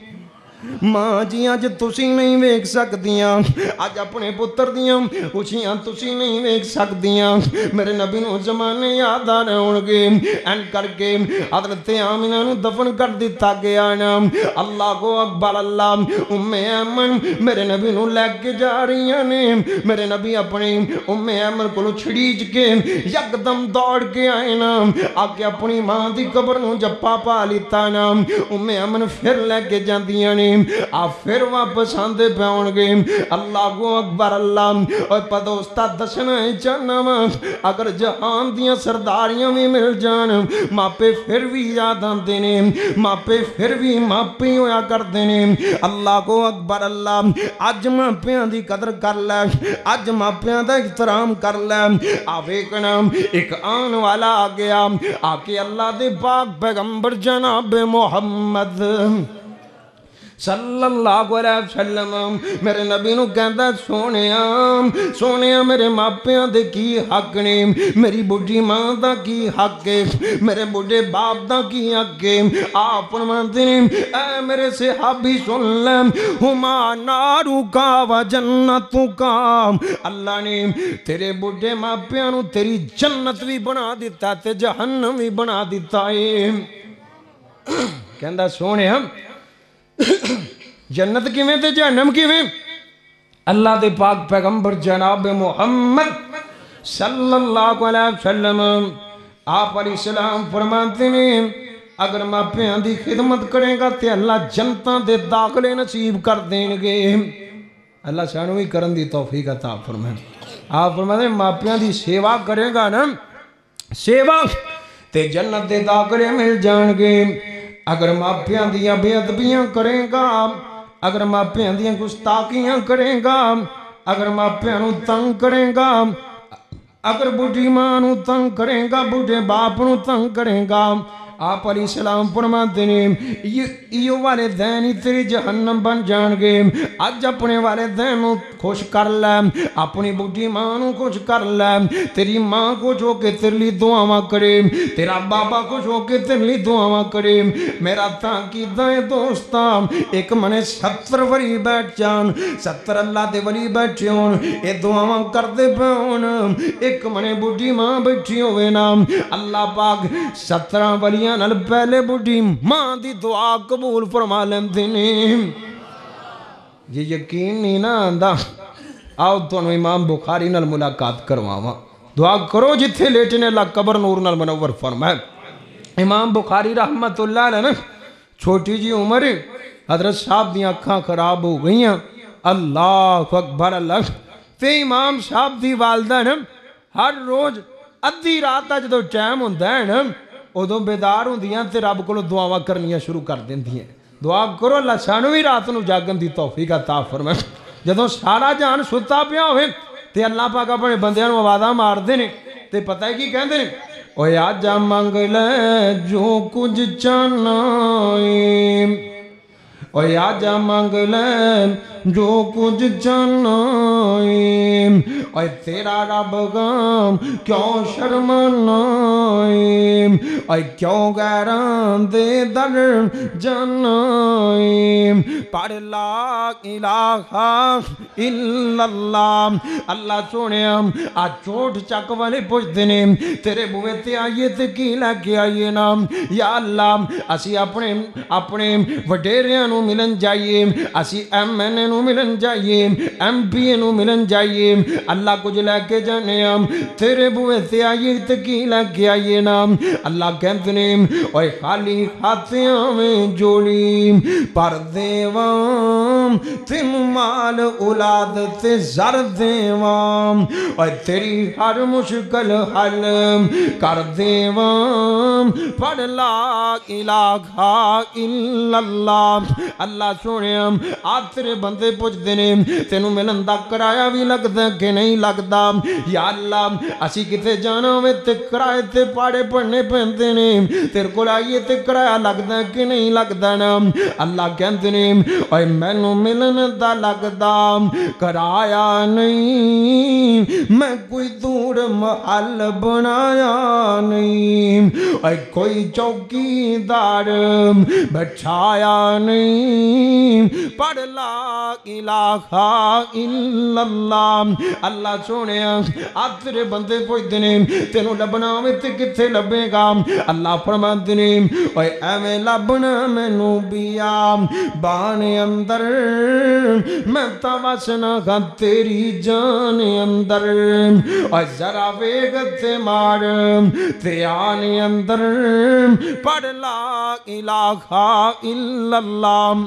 ماں جی آج تسی نہیں ویکھ سکدیاں آج اپنے پتر دیاں خوشیاں تسی نہیں ویکھ سکدیاں میرے نبی نو زمانے یاد آ رہے ہون گے این کر کے حضرت آمنہ نو دفن کر دیتا گیا نا اللہ کو اکبر اللہ ام ایمن میرے نبی نو لے کے جا رہی ہیں میرے نبی اپنے ام ایمن کو چھڑیج کے یک دم دوڑ کے آئے نا آکے اپنی ماں دی قبر نو جپا پا لیتا نا ام ایمن پھر لے کے جان دیا نے آپ پھر واپس آندے پہ ہون گے اللہ کو اکبر اللہ اور پدوستا دسنا ہے چاہنا اگر جہان دیاں سرداریاں بھی مل جان ماپے پھر بھی یاد آندے نے ماپے پھر بھی ماپے ہویا کر دینے اللہ کو اکبر اللہ آج ماپیاں دی قدر کر لے آج ماپیاں دا احترام کر لے آویکنا ایک آن والا آ گیا آکے اللہ دے پاک پیغمبر جناب محمد صلی اللہ علیہ وسلم میرے نبی نو کہندا سونیا سونیا میرے ماپیاں دے کی حق نے میری بڑھی ماں دا کی حق ہے میرے بڑھے باپ دا کی حق ہے آپ فرماتے ہیں اے میرے صحابی سن لے ہما نارو کا و جنتو کا اللہ نے تیرے بڑھے ماپیاں نو تیری جنت بھی بنا دیتا تے جہنم بھی بنا دیتا ہے کہندا سونیا جنت کیویں تے جہنم کیویں اللہ دے پاک پیغمبر جناب محمد صلی اللہ علیہ وسلم آپ علیہ السلام فرماتے ہیں اگر ماپیاں دی خدمت کرے گا تے اللہ جنتاں دے داخلے نصیب کر دیں گے اللہ سانو بھی کرن دی توفیق عطا فرمائے آپ فرماتے ہیں ماپیاں دی سیوا کرے گا نا سیوا تے جنت دے داخلے مل جان گے اگر ماپیاں دیاں بے ادبیاں کریں گا اگر ماپیاں دیاں گستاخیاں کریں گا اگر ماپیاں نو تنگ کریں گا اگر بڑھی ماں نو تنگ کریں گا بڑھے باپ نو تنگ کریں گا آپ علیہ السلام فرماتے ہیں یہ والدین ہی تیری جہنم بن جان گے. اج اپنے والدین نو خوش کر لے, اپنی بڈھی ماں نو خوش کر لے. تیری ماں خوش ہو کے تیرے لیے دعاواں کرے, تیرا بابا خوش ہو کے تیرے لیے دعاواں کرے. میرا تاکید ہے دوستا, ایک منے ستر ولی بیٹھ جان, ستر اللہ دے ولی بیٹھے ہون, اے دعاواں کردے پے ہون, ایک منے بڈھی ماں بیٹھی ہوئے نا, اللہ پاک سترہ ولیاں نال پہلے بڈھی ماں دی دعا قبول فرما لیندے نے. یہ یقین نہیں نا آندا, آؤ تانوں امام بخاری نال ملاقات کرواواں. دعا کرو جتھے لیٹنے اللہ قبر نور نال منور فرمائے. امام بخاری رحمت اللہ علیہ نا چھوٹی جی عمر حضرت صاحب دی اکھاں خراب ہو گئیاں, اللہ اکبر اللہ. تے امام صاحب دی والدہ نا ہر روز ادھی رات دا جدوں ٹائم ہوندا ہے نا ادوں بیدار ہوندیاں تے رب کولوں دعاواں کرنیاں شروع کر دیندیاں. دعا کرو اللہ سانوں وی رات نو جاگن دی توفیق عطا فرمائے. جدوں سارا جہان ستا پیا ہوئے تے اللہ پاک اپنے بندیاں نوں آوازاں ماردے نے تے پتہ ہے کی کہندے نے, اوے آجا منگ لے جو کچھ چاہنا ہے, اوے آجا منگ لے جو کچھ چاہنا ہے, اوے تیرا رب غام کیوں شرمانا ہے, اوے کیوں غیران دے در جانا ہے. پڑھ لا الہ الا اللہ. اللہ سونے ہم آج چوٹ چک والے پوچھتے نے تیرے بوے تے آئیے تے کی لے کے آئیے نا, یا اللہ اسی اپنے اپنے وڈیریاں نو ملن جائیے, اسی ایم این اے نو ملن جائیے, ایم پی اے نو ملن جائیے. اللہ کچھ لے کے جانے ہم تیرے بوے تے آئیے تے کی لے کے آئیے نا. اللہ کہتے نے اوے خالی ہاتھیاں میں جوڑی پر دیوام تم مال اولاد تے زر دیوام, اور تیری ہر مشکل حل کر دیوام. پڑھ لا الہ الا اللہ. اللہ سونے ہم آج تیرے بندے پوچھ دینے تینوں ملن دا کرایہ بھی لگتا کہ نہیں لگتا, یا اللہ اسی کتے جانا ہوئے تے کرائے تے پاڑے پڑھنے پہنتے نے, تیرے کو لائیے تے کرایہ لگتا کہ نہیں لگتا نا. اللہ کہتے نے اوے مینوں ملن دا لگتا کرایہ نہیں, میں کوئی دور محل بنایا نہیں, اوے کوئی چوکی دار بٹھایا نہیں. پڑھ لا الہ الا اللہ. اللہ سونے آج تیرے بندے پوچھتے نے تینوں لبنا ہوئے تے کتھے لبے گا. اللہ فرماتے نے اوے ایویں لبنا مینوں بیا بانے اندر, میں توسنا گا تیری جان اندر, اور ذرا ویگ تے مار تے آنے اندر. پڑھ لا الہ الا اللہ.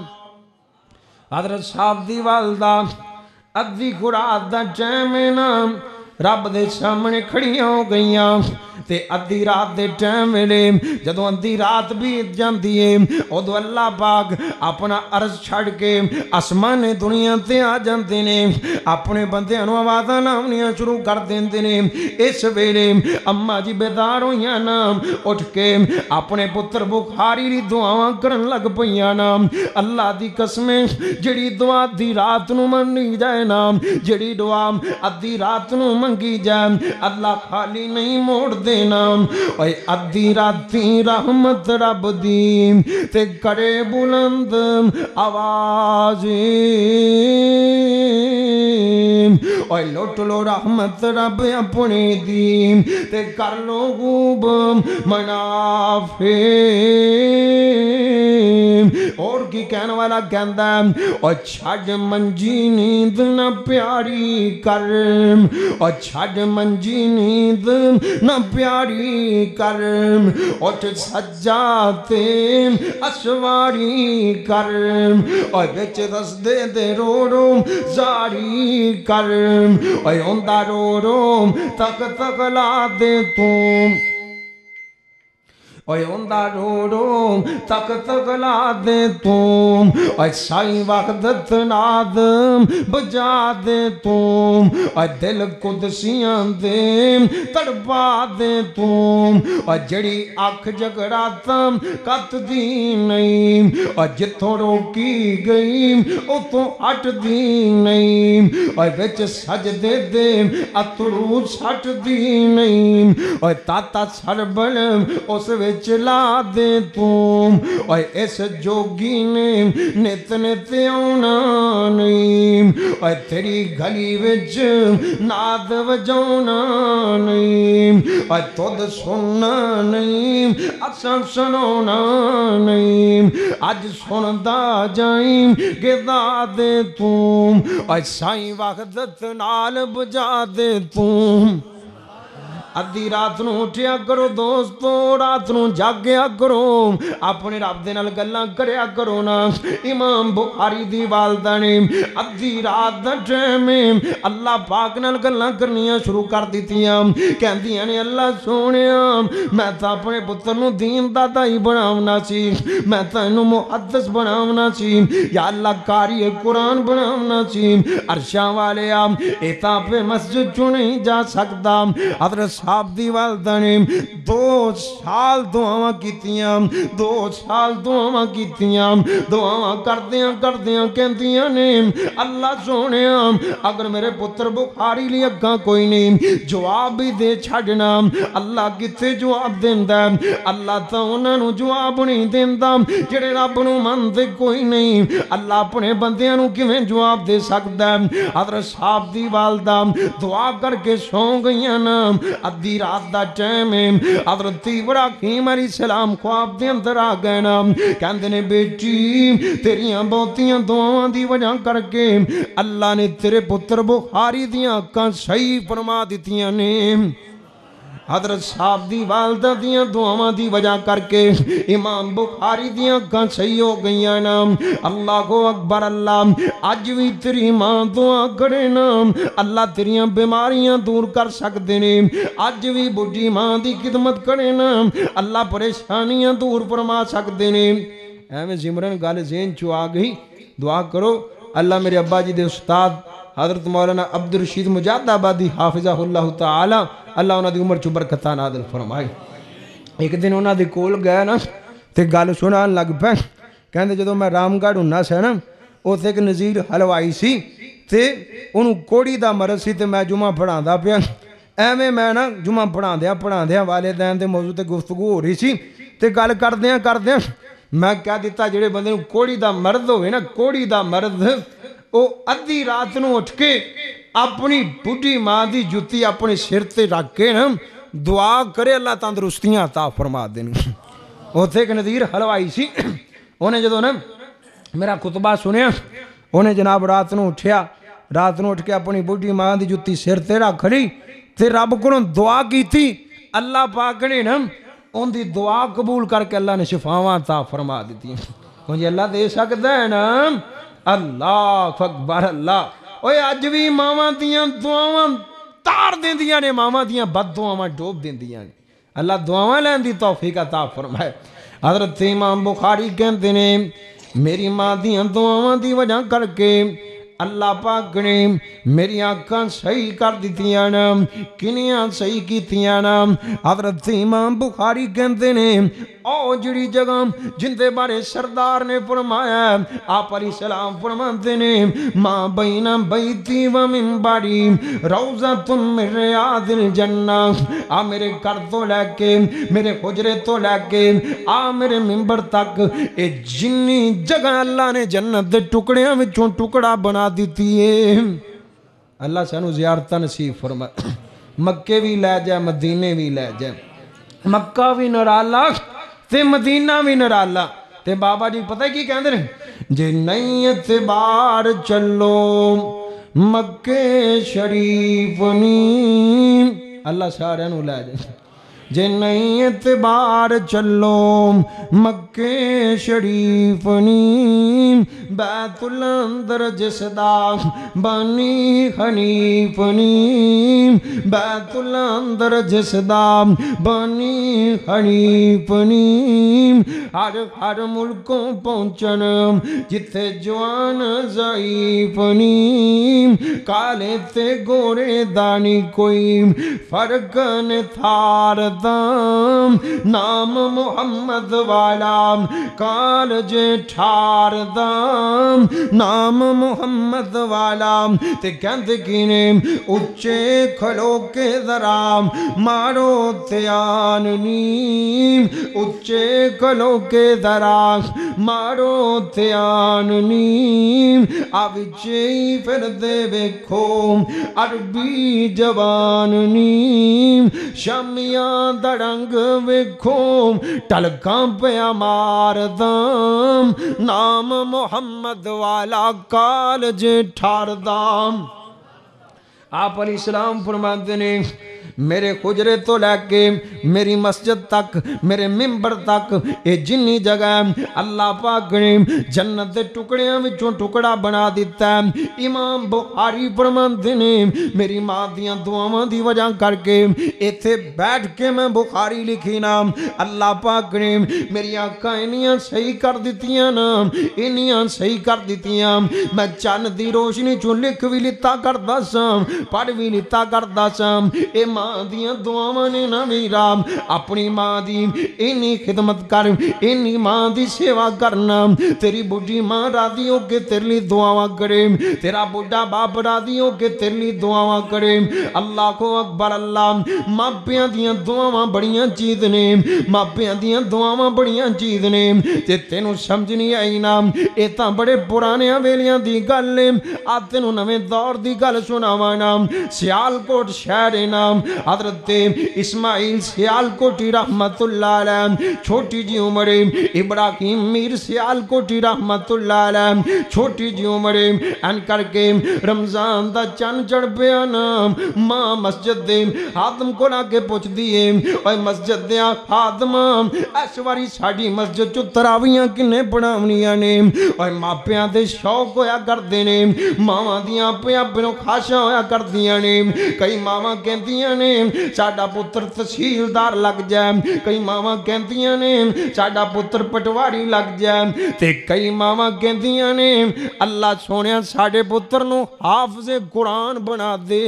حضرت صاحب دی والدہ ادھی خرات دا ٹائم نا رب دے سامنے کھڑیاں ہو گئیاں تے ادھی رات دے ٹائم ویلے جدوں ادھی رات بیت جاندی ہے ادو اللہ پاک اپنا عرض چھڑ کے آسمان دنیا تے آ جاندے نے, اپنے بندیاں نوں آوازاں لاونیاں شروع کر دیندے نے. اس ویلے اماں جی بیدار ہوئیاں نا, اٹھ کے اپنے پتر بخاری دی دعاواں کرن لگ پئیاں نا. اللہ دی قسم جڑی دعا ادھی رات نوں منی جائے نا, جڑی دعا ادھی رات نوں منگی جائے اللہ خالی نہیں موڑ دینا. اوے ادھی راتی رحمت رب دی تے کرے بلند آواز, اوے لوٹ لو رحمت رب اپنے دی تے کر لو خوب منافع. اور کی کہنے والا کہندا ہے او چھڈ منجی نیند نہ پیاری کر, او چھڈ منجی نیند نہ پیاری کر, اٹھ سجاتے اسواری کر, اور بچ رسدے دے رو رو زاری کر, اور ہوندا رو رو تک تک لا دے تو اوے اوندا رو رو تک تگلا دے تم اوے سائیں وحدت ناد بجا دے تم اوے دل قدسیاں دے تڑپا دے تم اوے جڑی اکھ جگڑا تم کت دی نہیں اوے جتھوں روکی گئی اتوں ہٹ دی نہیں اوے وچ سجدے دے اترو سٹ دی نہیں اوے تاتا سربل اس وچ لا دے تم اوے اس جوگی نے نت نت آنا نہیں اوے تیری گلی وچ ناد وجانا نہیں اوے تود سننا نہیں اساں سنانا نہیں اج سندا جائیں گدا دے تم اوے سائیں وحدت نال بجا دے تم ادھی رات نو اٹھیا کرو دوستو رات نو جاگیا کرو اپنے رب دے نال گلاں کریا کرو نا امام بخاری دی والدہ نے ادھی رات دا ٹائم اللہ پاک نال گلاں کرنیاں شروع کر دتیاں کہندیاں نے اللہ سونیا میں تا اپنے پتر نو دین دا دائی بناونا سی میں تا اینو محدث بناونا سی یا اللہ قاری قرآن بناونا سی عرشاں والے آم ایتا پہ مسجد چوں نہیں جا سکتا حضرت صاحب دی والدہ نے دو سال دعاواں کیتیاں دو سال دعاواں کیتیاں دعاواں کردیاں کردیاں کہندیاں نے اللہ سونیا اگر میرے پتر بخاری لی اگاں کوئی نہیں جواب بھی دے چھڑنا اللہ کتے جواب دیندا اللہ تا انہاں نو جواب نہیں دیندا جڑے رب نو مندے کوئی نہیں اللہ اپنے بندیاں نو کیویں جواب دے سکدا حضرت صاحب دی والدہ دعا کر کے سو گئیاں نا ادھی رات دا ٹائم ہے حضرت ابراہیم علیہ السلام خواب دے اندر آ گئے نا کہندے نے بیٹی تیریاں بہتیاں دعاواں دی وجہ کر کے اللہ نے تیرے پتر بخاری دیاں اکھاں صحیح فرما دتیاں نے حضرت صاحب دی والدہ دیاں دعاواں دی وجہ کر کے امام بخاری دیاں اکھاں صحیح ہو گئیاں نا اللہ کو اکبر اللہ اج بھی تیری ماں دعا کرے نا اللہ تیریاں بیماریاں دور کر سکدے نے اج بھی بڈھی ماں دی خدمت کرے نا اللہ پریشانیاں دور فرما سکدے نے ایویں زمرن گل ذہن چوں آ گئی دعا کرو اللہ میرے ابا جی دے استاد حضرت مولانا عبد الرشید مجاہد آبادی حافظہ اللہ تعالی اللہ انہاں دی عمر چ برکتاں نازل فرمائے ایک دن انہاں دے کول گئے نا تے گل سنان لگ پے کہندے جدوں میں رام گڑھ ہنا سی نا اوتھے ایک نذیر حلوائی سی تے اونوں کوڑی دا مرض سی تے میں جمعہ پڑھاندا پیا ایویں میں نا جمعہ پڑھاندیاں پڑھاندیاں والدین دے موضوع تے گفتگو ہو رہی سی تے گل کردیاں کردیاں میں کہہ دیتا جڑے بندے نوں کوڑی دا مرض ہوئے نا کوڑی دا مرض او ادھی رات نو اٹھ کے اپنی بڈھی ماں دی جُتی اپنے سر تے رکھ کے نا دعا کرے اللہ تندرستیاں عطا فرما دین اوتھے ایک نذیر حلوائی سی انہیں جدوں نا میرا خطبہ سنیا انہیں جناب رات نو اٹھیا رات نو اٹھ کے اپنی بڈھی ماں دی جُتی سر تے رکھ لی تے رب کولوں دعا کیتی اللہ پاک نے نا ان دی دعا قبول کر کے اللہ نے شفاواں عطا فرما دیتی کیوں جی اللہ دے سکدا ہے نا اللہ اکبر اللہ اوے اج بھی ماواں دیاں دعاواں تار دیندیاں نے ماواں دیاں بد دعاواں ڈوب دیندیاں نے اللہ دعاواں لین دی توفیق عطا فرمائے حضرت امام بخاری کہندے نے میری ماں دیاں دعاواں دی وجہ کر کے اللہ پاک نے میری آنکھاں صحیح کر دیتیاں نا کنیاں صحیح کیتیاں نا حضرت امام بخاری کہندے نے او جڑی جگہ جن دے بارے سردار نے فرمایا آپ علیہ السلام فرماتے نے ماں بین بیتی و منبری روضۃ من ریاض الجنہ آ میرے گھر تو لے کے میرے حجرے تو لے کے آ میرے منبر تک اے جنی جگہ اللہ نے جنت دے ٹکڑیاں وچوں ٹکڑا بنا دیتی ہے اللہ سانو زیارتاں نصیب فرمائے مکے بھی لے جائے مدینے بھی لے جائے مکہ بھی نرالا تے مدینہ بھی نرالا تے بابا جی پتہ کی کہندے نے جے نہیں اعتبار چلو مکے شریف نی اللہ سارے نو لے جائے جے نہیں اعتبار چلو مکے شریف نیم بیت الاندر جس دا بنی حنیف نیم بیت الاندر جس دا بنی حنیف نیم ہر ہر ملکوں پہنچن جتھے جوان ضعیف نیم کالے تے گورے دانی کوئی فرق نے تھار دام نام محمد والا کال جے ٹھار دام نام محمد والا تے کہندے کینے اچھے کھلو کے ذرا مارو تیان نیم اچھے کھلو کے ذرا مارو تیان نیم آوچے پھر دے بیکھو عربی جوان نیم شامیاں درنگ ویکھو ٹلکاں پیا مار دام نام محمد والا کال جے ٹھار دام آپ علیہ السلام فرماتے ہیں میرے خجرے تو لے کے میری مسجد تک میرے ممبر تک اے جنی جگہ اللہ پاک نے جنت دے ٹکڑیاں وچوں ٹکڑا بنا دیتا ہے امام بخاری فرماتے ہیں میری ماں دیاں دعاواں دی وجہ کر کے ایتھے بیٹھ کے میں بخاری لکھی نا اللہ پاک نے میری آنکھاں انیاں صحیح کر دیتیاں نا انیاں صحیح کر دیتیاں میں چاند دی روشنی چوں لکھ بھی لیتا کردا سا پڑھ بھی لیتا کردا سا اے ماں دیاں دعاواں نے نا میرا اپنی ماں دی اینی خدمت کر اینی ماں دی سیوا کرنا تیری بڑھی ماں راضی ہو کے تیرے لیے دعاواں کرے تیرا بڑھا باپ راضی ہو کے تیرے لیے دعاواں کرے اللہ کو اکبر اللہ ماں پیاں دیاں دعاواں بڑیاں چیز نے ماں پیاں دیاں دعاواں بڑیاں چیز نے تے تینوں سمجھ نہیں آئی نا اے تاں بڑے پرانے ویلیاں دی گل نے آ تینوں نویں دور دی گل سناواں نا سیالکوٹ شہر نام حضرت اسماعیل سیالکوٹی رحمت اللہ علیہ چھوٹی جی عمر ابراہیم میر سیالکوٹی رحمت اللہ علیہ چھوٹی جی عمر ان کر کے رمضان دا چن چڑھ پیا نا ماں مسجد دے خادم کو لا کے پوچھ دیے اوے مسجد دے خادم اس واری ساڈی مسجد چ تراویاں کنے پڑھاونیاں نے اوے ماپیاں دے شوق ہویا کردے نے ماواں دیاں پیاں بنو خاشاں ہویا کردیاں نے کئی ماواں کہندیاں نے ساڈا پتر تحصیلدار لگ جائے کئی ماواں کہندیاں نے ساڈا پتر پٹواری لگ جائے تے کئی ماواں کہندیاں نے اللہ سونیا ساڈے پتر نو حافظ قرآن بنا دے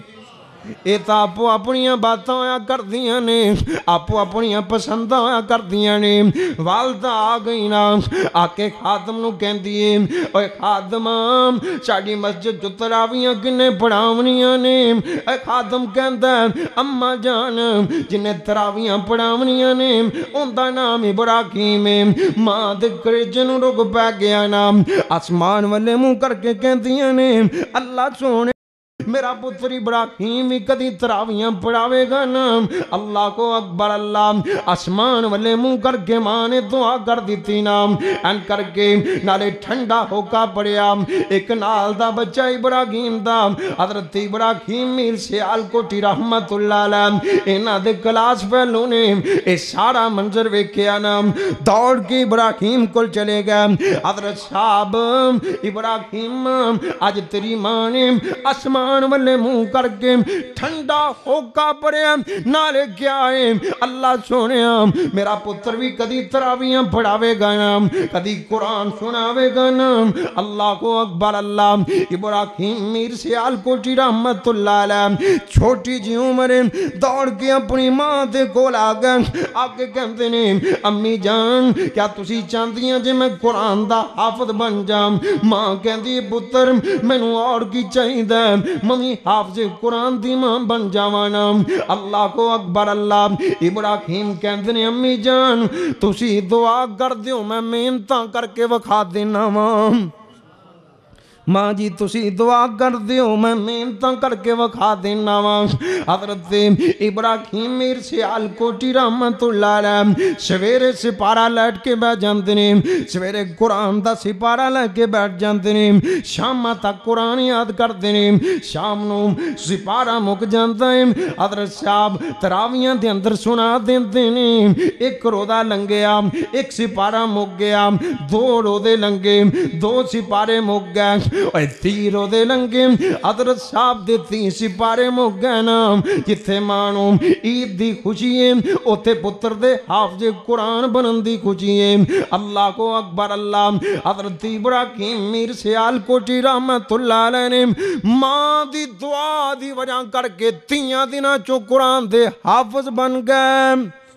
اے تا آپو اپنیاں باتاں ہویا کر دیاں نے آپو اپنیاں پسنداں ہویا کر دیاں نے والدہ آ گئی نا آکے خادم نو کہن دیئے اوے خادم ساڑی مسجد جو تراویاں کنے پڑھاونیاں نے اے خادم کہن دے اممہ جان جنہیں تراویاں پڑھاونیاں نے ان دا نام ابراہیم ماں دکھر جنو رک پہ گیا نام آسمان والے منہ کر کے کہن دیاں نے اللہ سونے میرا پتر ابراہیم کدی تراویاں پڑھاوے گا نا اللہ کو اکبر اللہ آسمان والے منہ کر کے ماں نے دعا کر دیتی نا ان کر کے نالے ٹھنڈا ہو کا پڑیا ایک نال دا بچہ ابراہیم دا حضرت ابراہیم میر سیالکوٹی رحمت اللہ علیہ اینا دے کلاس پہلو نے اے سارا منظر ویکھیا نا دوڑ کے ابراہیم کل چلے گئے حضرت صاحب ابراہیم آج تیری ماں نے آسمان والے منہ کر کے ٹھنڈا ہو کا پڑے نالے کیا ہے اللہ سونے میرا پتر بھی کدی تراویاں پڑھاوے گا نا کدی قرآن سناوے گا نا اللہ کو اکبر اللہ ابراہیم میر سیالکوٹی رحمت اللہ علیہ چھوٹی جی عمر دوڑ کے اپنی ماں دے کول آ گئے آگے کہتے نے امی جان کیا تسی چاندیاں جے میں قرآن دا حافظ بن جام ماں کہندی پتر مینوں اور کی چاہیے ممی حافظ قرآن دی ماں بن جاوانا اللہ کو اکبر اللہ ابراہیم کہندے نے امی جان تسی دعا کر دیو میں محنتاں کر کے وکھا دینا ماں ماں جی تسی دعا کر دیو میں محنتاں کر کے وکھا دینا وا۔ حضرت ابراہیم میر سیال کوٹی رحمت اللہ علیہ سویرے سپارہ لیٹ کے بیٹھ جاندے نے، سویرے قرآن دا سپارہ لے کے بیٹھ جاندے نے، شام تک قرآن یاد کرتے نے، شام نو سپارہ مک جاندا ہے، حضرت صاحب تراویاں دے اندر سنا دیندے نے، ایک روزہ لنگیا ایک سپارہ مک گیا، دو روزے لنگے دو سپارے مک گئے، اور تی روزے لنگے حضرت صاحب دے تی سپارے مک گئے نا۔ جتھے مانو عید دی خوشی ہے اوتھے پتر دے حافظ قرآن بنن دی خوشی ہے۔ اللہ کو اکبر اللہ۔ حضرت ابراہیم میر سیال کوٹی رحمت اللہ علیہ نے ماں دی دعا دی وجہ کر کے تیاں دنہ چو قرآن دے حافظ بن گئے۔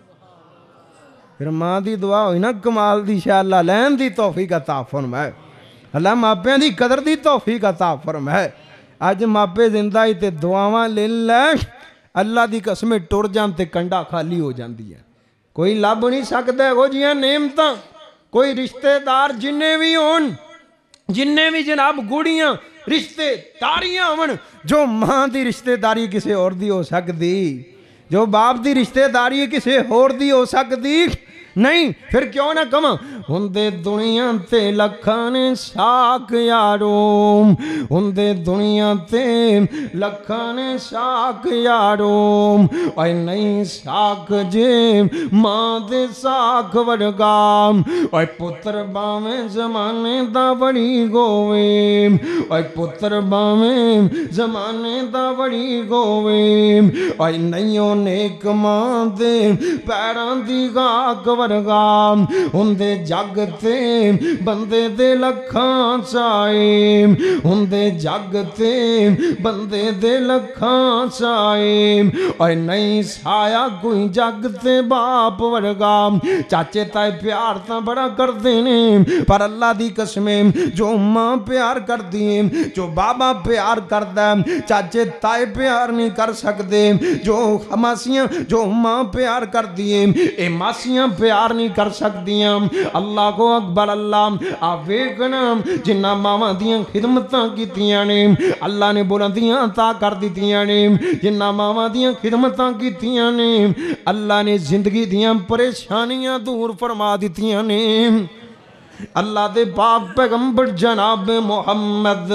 پھر ماں دی دعا ہوئی نا کمال دی شاء اللہ لین دی توفیق عطا فرمائے، اللہ ماپیاں دی قدر دی توفیق عطا فرمائے۔ آج ماپے زندہ ہی تے دعاواں لے لے اللہ دی قسمیں ٹر جان تے کنڈا خالی ہو جان دیا، کوئی لب نہیں سکتا ہے وہ جیاں نعمتاں، کوئی رشتہ دار جننے بھی ہون، جننے بھی جناب گوڑیاں رشتہ داریاں ہون، جو ماں دی رشتہ داری کسے اور دی ہو سکتی، جو باپ دی رشتہ داری کسے اور دی ہو سکتی نہیں، پھر کیوں نہ کما ہندے دنیا تے لکھانے شاک یارو، ہندے دنیا تے لکھانے شاک یارو، اے نہیں شاک جے ماں دے ساکھ ورگام، اے پتر باویں زمانے دا وڑی گوے، اے پتر باویں زمانے دا وڑی گوے، اے نہیں نیک ماں دے پیران دی گاک ورگام، ہندے جگ تے بندے دے لکھاں چائے، ہندے جگ تے بندے دے لکھاں چائے، اور نہیں سایا کوئی جگ تے باپ ورگام۔ چاچے تائے پیار تا بڑا کر دینے، پر اللہ دی قسمیں جو ماں پیار کر دیئے، جو بابا پیار کر دے، چاچے تائے پیار نہیں کر سکتے، جو ماسیاں جو ماں پیار کر دیئے اے ماسیاں پیار نہیں کر سکتیاں۔ اللہ کو اکبر اللہ۔ آپ ویکنا جنہ ماما دیاں خدمتاں کیتیاں نے اللہ نے بلندیاں عطا کر دیتیاں نے، جنہ ماما دیاں خدمتاں کیتیاں نے اللہ نے زندگی دیاں پریشانیاں دور فرما دیتیاں نے۔ اللہ دے پاک پیغمبر جناب محمد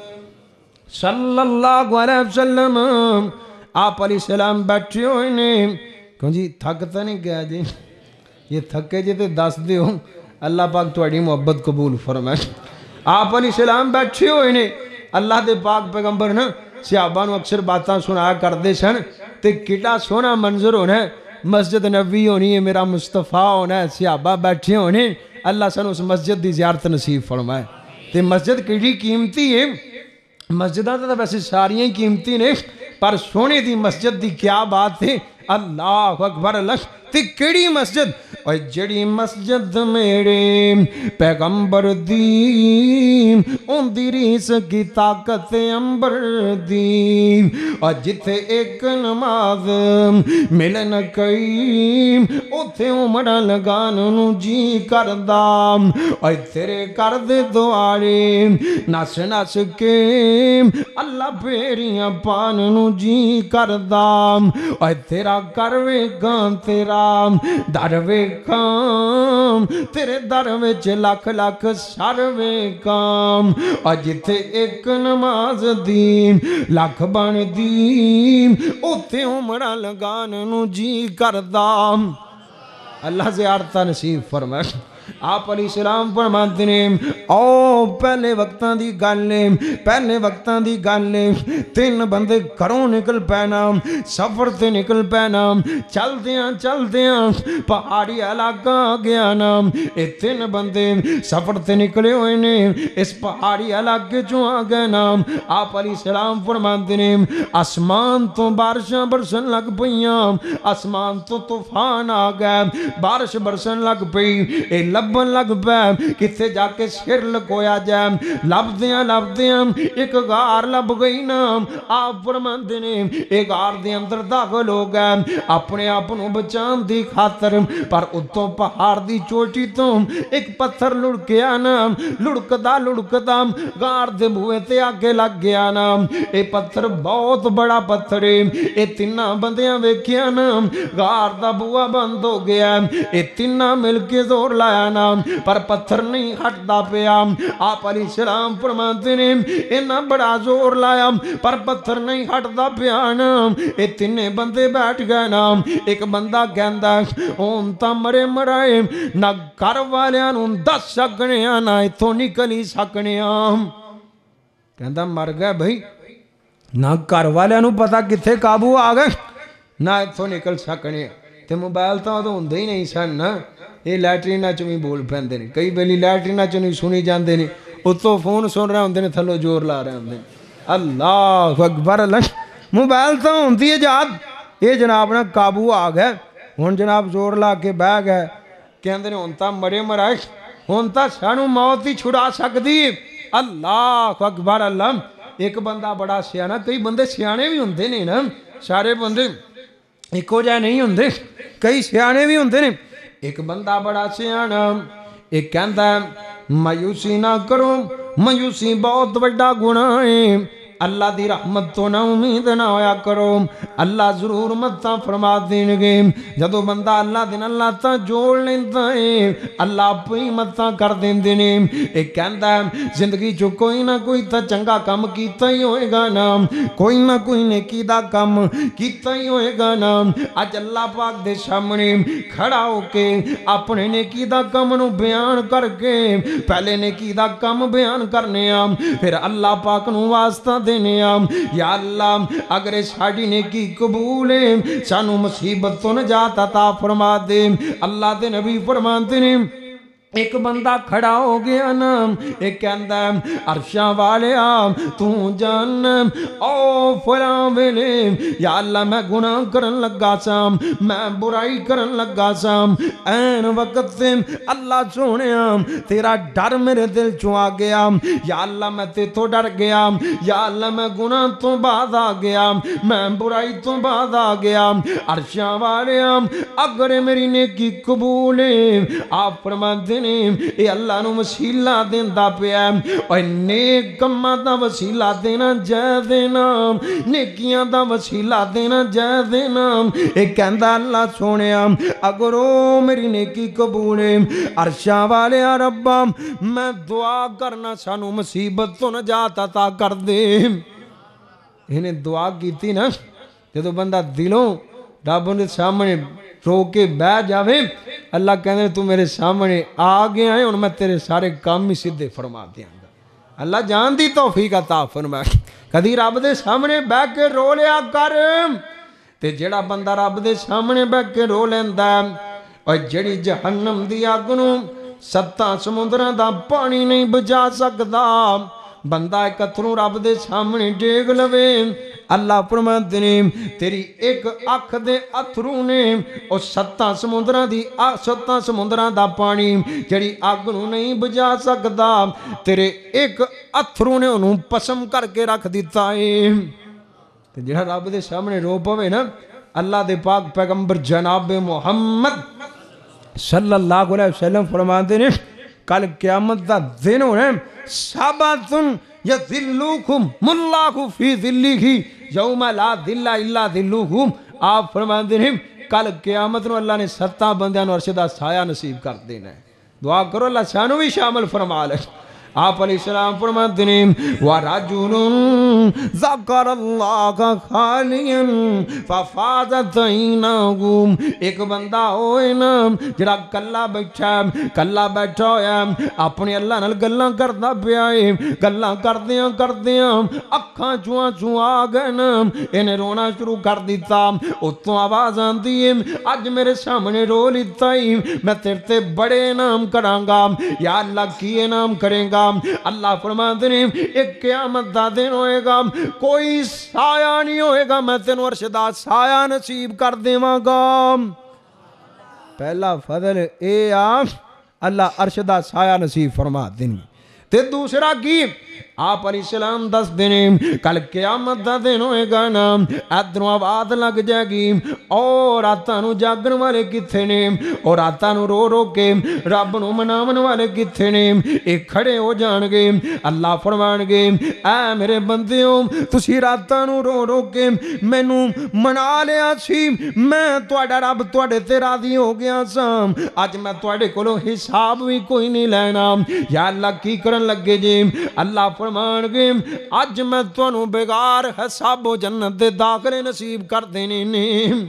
صلی اللہ علیہ وسلم آپ علیہ السلام بیٹھے ہوئے نے، کہوں جی تھکتا نہیں گیا جی، یہ تھکے جی تے دس دیو اللہ پاک تواڈی محبت قبول فرمائے۔ آپ علیہ السلام بیٹھے ہوئے نے، اللہ دے پاک پیغمبر نا صحابہ نو اکثر باتاں سنا کردے سن تے کیڑا سونا منظر ہونا ہے، مسجد نبوی ہونی ہے، میرا مصطفیٰ ہونا ہے، صحابہ بیٹھے ہونے، اللہ سن اس مسجد دی زیارت نصیب فرمائے۔ تے مسجد کیڑی قیمتی ہے، مسجدہ تو ویسے ساریاں قیمتی نے، پر سونے دی مسجد دی کیا بات ہے، اللہ اکبر اللہ۔ تے کیڑی مسجد، اور جڑی مسجد میرے پیغمبر دی ان دی ریس کی طاقت امبر دی، اور جتھے ایک نماز ملن کئی اتھے عمرہ لگان نو جی کردام، اور تیرے کردے دوارے نس نس کے اللہ پیریاں پان نو جی کردام، اور تیرا کروے گان تیرا دروے کام، تیرے دروے چ لکھ لکھ سروے کام، اور جتھے ایک نماز دی لکھ بن دی اتھے عمرہ لگان نو جی کردام۔ اللہ زیارتہ نصیب فرمائے۔ آپ علیہ السلام فرماتے ہیں او پہلے وقتاں دی گالے پہلے وقتاں دی گالے تین بندے گھروں نکل پینا، سفر تے نکل پینا، چل دیاں چل دیاں پہاڑی علاقہ گیا نا، اے تین بندے سفر تے نکلے ہوئے نے، اس پہاڑی علاقے چوں آ گئے نا۔ آپ علیہ السلام فرماتے ہیں آسمان تو بارشاں برسن لگ پئیاں، آسمان تو طوفان آ گئے، بارش برسن لگ پئی، اے لبن لگ پے کتے جا کے سر لکویا جائے لبدیاں لبدیاں ایک غار لب گئی نا آپ فرماندے نے ایک غار دے اندر داخل ہو گئے اپنے آپ نو بچان دی خاطر پر اتوں پہاڑ دی چوٹی تو ایک پتھر لڑکیا نا لڑکدا لڑکدا غار دے بوئے تے آگے لگ گیا نا اے پتھر بہت بڑا پتھر ہے اے تینہ بندیاں ویکھیا نا غار دا بوا بند ہو گیا اے تینہ مل کے زور لایا نا پر پتھر نہیں ہٹدا پیا آپ علیہ السلام فرماتے نے اینا بڑا زور لایا پر پتھر نہیں ہٹدا پیا نا اے تینے بندے بیٹھ گئے نا ایک بندہ کہندا ہون تا مرے مرائے نہ گھر والیاں نوں دس سکنے نہ ایتھوں نکلی سکنے کہندا مر گئے بھئی نہ گھر والیاں نوں پتہ کتھے قابو آ گئے نہ ایتھوں نکل سکنے تے موبائل تو ادوں ہوندے ہی نہیں سن نا یہ لیٹریناں چ بھی بول پیندے نے کئی ویلی لیٹریناں چ نہیں سنی جاندے نے اتوں فون سن رہے ہوندے نے تھلوں زور لا رہے ہوندے اللہ اکبر اللہ موبائل تو ہوندی ہے جات یہ جناب نا قابو آ گئے ہن جناب زور لا کے بہ گئے کہندے نے ہن تاں مرے مرائے ہن تاں سانوں موت ہی چھڑا سکدی اللہ اکبر اللہ ایک بندہ بڑا سیانا کئی بندے سیانے بھی ہوندے نے نا سارے بندے ایکو جائے نہیں ہوندے کئی سیانے بھی ہوندے نے ایک بندہ بڑا سیانا ایک کہندا ہے مایوسی نہ کرو مایوسی بہت بڑا گناہ ہے اللہ دی رحمت تو نہ امید نہ ہویا کرو اللہ ضرور مدداں فرما دین گے جدو بندہ اللہ دن اللہ تا جوڑ لیندا ہے اللہ اپنی مدداں کر دیندے نے ایک کہندا ہے زندگی جو کوئی نہ کوئی تا چنگا کام کیتا ہی ہوئے گا نا کوئی نہ کوئی نیکی دا کام کیتا ہی ہوئے گا نا اج اللہ پاک دے سامنے کھڑا ہو کے اپنے نیکی دا کام نو بیان کر کے پہلے نیکی دا کام بیان کرنے آم پھر اللہ پاک نو واسطہ دے یا اللہ اگر ساڑی نیکی قبول ہے سانو مصیبت تو نجات عطا فرما دے اللہ دے نبی فرماتے ہیں ایک بندہ کھڑا ہو گیا نا ایک کہندا ہے عرشاں والیا تو جان او فلاں ویلے یا اللہ میں گناہ کرن لگا سام میں برائی کرن لگا سام این وقت سے اللہ سونیا تیرا ڈر میرے دل چوں آ گیا یا اللہ میں تے تو ڈر گیا یا اللہ میں گناہ تو بعد آ گیا میں برائی تو بعد آ گیا عرشاں والیا اگر میری نیکی قبول ہے آپ فرماتے اے اللہ نو وسیلہ دیندا پیا اوے نیک کماں دا وسیلہ دینا جے دینا نیکیاں دا وسیلہ دینا جے دینا اے کہندا اللہ سونیا اگر او میری نیکی قبول ہے عرشاں والے ربا میں دعا کرنا سانو مصیبت تو نجات عطا کر دے انہیں دعا کیتی نا جدو بندہ دلوں رب دے سامنے رو کے بہ جاوے اللہ کہنے تو میرے سامنے آ گیا ہے اور میں تیرے سارے کام ہی سدھے فرما دیاں گا اللہ جان دی توفیق عطا فرما کدی رب دے سامنے بہ کے رو لیا کر تے جڑا بندہ رب دے سامنے بہ کے رو لیندا اور جڑی جہنم دی اگ نوں ستاں سمندراں دا پانی نہیں بجا سکدا بندہ ایک اتھروں رب دے سامنے ڈیگ لوے اللہ فرماتے نے تیری ایک اکھ دے اتھروں نے اور ستاں سمندراں دی ستاں سمندراں دا پانی جڑی اگ نوں نہیں بجا سکدا تیرے ایک اتھروں نے انہوں پسم کر کے رکھ دیتا ہے تے جڑا رب دے سامنے رو پوے نا اللہ دے پاک پیغمبر جناب محمد صلی اللہ علیہ وسلم فرماتے نے کل قیامت دا دن ہونے ساباتن یذلوکم اللہ فی ذلہ یوم لا ذل الا ذلہ آپ فرماتے ہیں کل قیامت نو اللہ نے ستاں بندیاں نو عرش دا سایہ نصیب کر دینا ہے دعا کرو اللہ سانو بھی شامل فرما لے آپ علیہ السلام فرماتے ہیں وَرَجُلٌ ذَكَرَ اللَّهَ خَالِيًا فَفَاضَتْ عَيْنَاهُ ایک بندہ ہوئے نا جڑا کلا بیٹھا کلا بیٹھا ہویا اپنے اللہ نال گلاں کردا پیا ہے گلاں کردیاں کردیاں اکھاں چوں چوں آ گئے نا انہیں رونا شروع کر دیتا اتوں آواز آندی ہے اج میرے سامنے رو لیتا ہی میں تیرے تے بڑے انعام کراں گا یا اللہ کی انعام کریں گا اللہ فرماتے ہیں ایک قیامت دا دن ہوئے گا کوئی سایہ نہیں ہوئے گا میں تینوں عرش دا سایہ نصیب کر دیواں گا پہلا فضل اے آپ اللہ عرش دا سایہ نصیب فرما دیں گے۔ تے دوسرا کی آپ علیہ السلام دس دینے کل قیامت دا دن ہوئے گا نا، ادھروں آواز لگ جائے گی اور راتانو جاگن والے کتھے نے، اور راتانو رو رو کے رب نو مناون والے کتھے نے، ایک کھڑے ہو جان گے۔ اللہ فرمان گے اے میرے بندیوں تسی راتانو رو رو کے مینو منا لیا سی، میں تواڈا رب تواڈے تے راضی ہو گیا سا، اج میں تواڈے کولوں حساب بھی کوئی نہیں لینا۔ یا اللہ کی کرن لگے جی؟ اللہ فرمان گے اج میں تانوں بغیر حساب و جنت دے داخلے نصیب کر دینے نے۔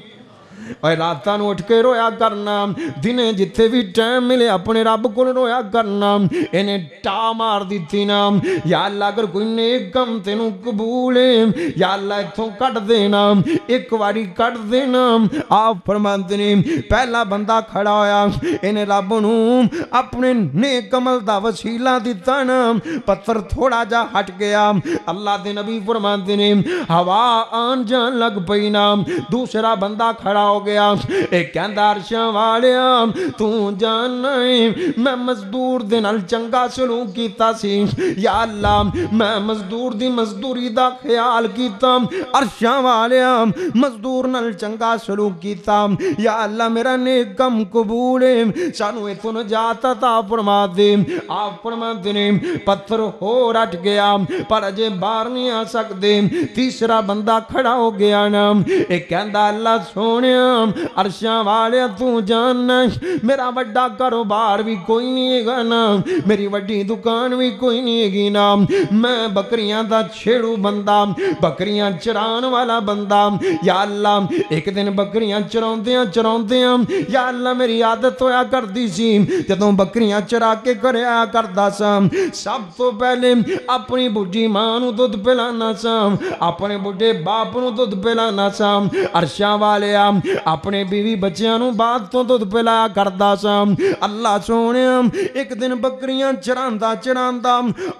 اور راتاں نو اٹھ کے رویا کرنا، دنے جتھے بھی ٹائم ملے اپنے رب کو رویا کرنا۔ انہیں ٹا مار دیتی نا، یا اللہ اگر کوئی نیک کم تینوں قبول ہے یا اللہ اتھوں کٹ دینا، ایک واری کٹ دینا۔ آپ فرماتے نے پہلا بندہ کھڑا ہویا، انہیں رب نو اپنے نیک عمل دا وسیلہ دیتا نا، پتھر تھوڑا جا ہٹ گیا۔ اللہ دے نبی فرماتے نے ہوا آن جان لگ پئی نا، دوسرا بندہ کھڑا ہو گیا، ایک کہندا عرشاں والیاں تو جاننا ہے میں مزدور دے نال چنگا سلوک کیتا سی، یا اللہ میں مزدور دی مزدوری دا خیال کیتا، عرشاں والیاں مزدور نال چنگا سلوک کیتا، یا اللہ میرا نیک کم قبول ہے، سانو ایتھوں نجات عطا فرما دے۔ آپ فرماتے نے پتھر ہو رٹ گیا پر اجے باہر نہیں آ سکدے، تیسرا بندہ کھڑا ہو گیا نا، ایک کہندا اللہ سونے عرشاں والے تو جاننا میرا بڑا کاروبار بھی کوئی نہیں ہے گا نا، میری وڈی دکان بھی کوئی نہیں ہے گی نا، میں بکریاں دا چھیڑو بندہ، بکریاں چران والا بندہ، یا اللہ ایک دن بکریاں چراؤندیاں چراؤندیاں یا اللہ میری عادت ہویا کر دی سی جدوں بکریاں چرا کے کریا کردا سا، سب تو پہلے اپنی بڈھی ماں نو دودھ پلانا سا، اپنے بڈھے باپ نو دودھ پلانا سا، عرشاں والے اپنے بیوی بچیاں نو بعد تو دودھ پلایا کردا سا۔ اللہ سونے ایک دن بکریاں چراندا چراندا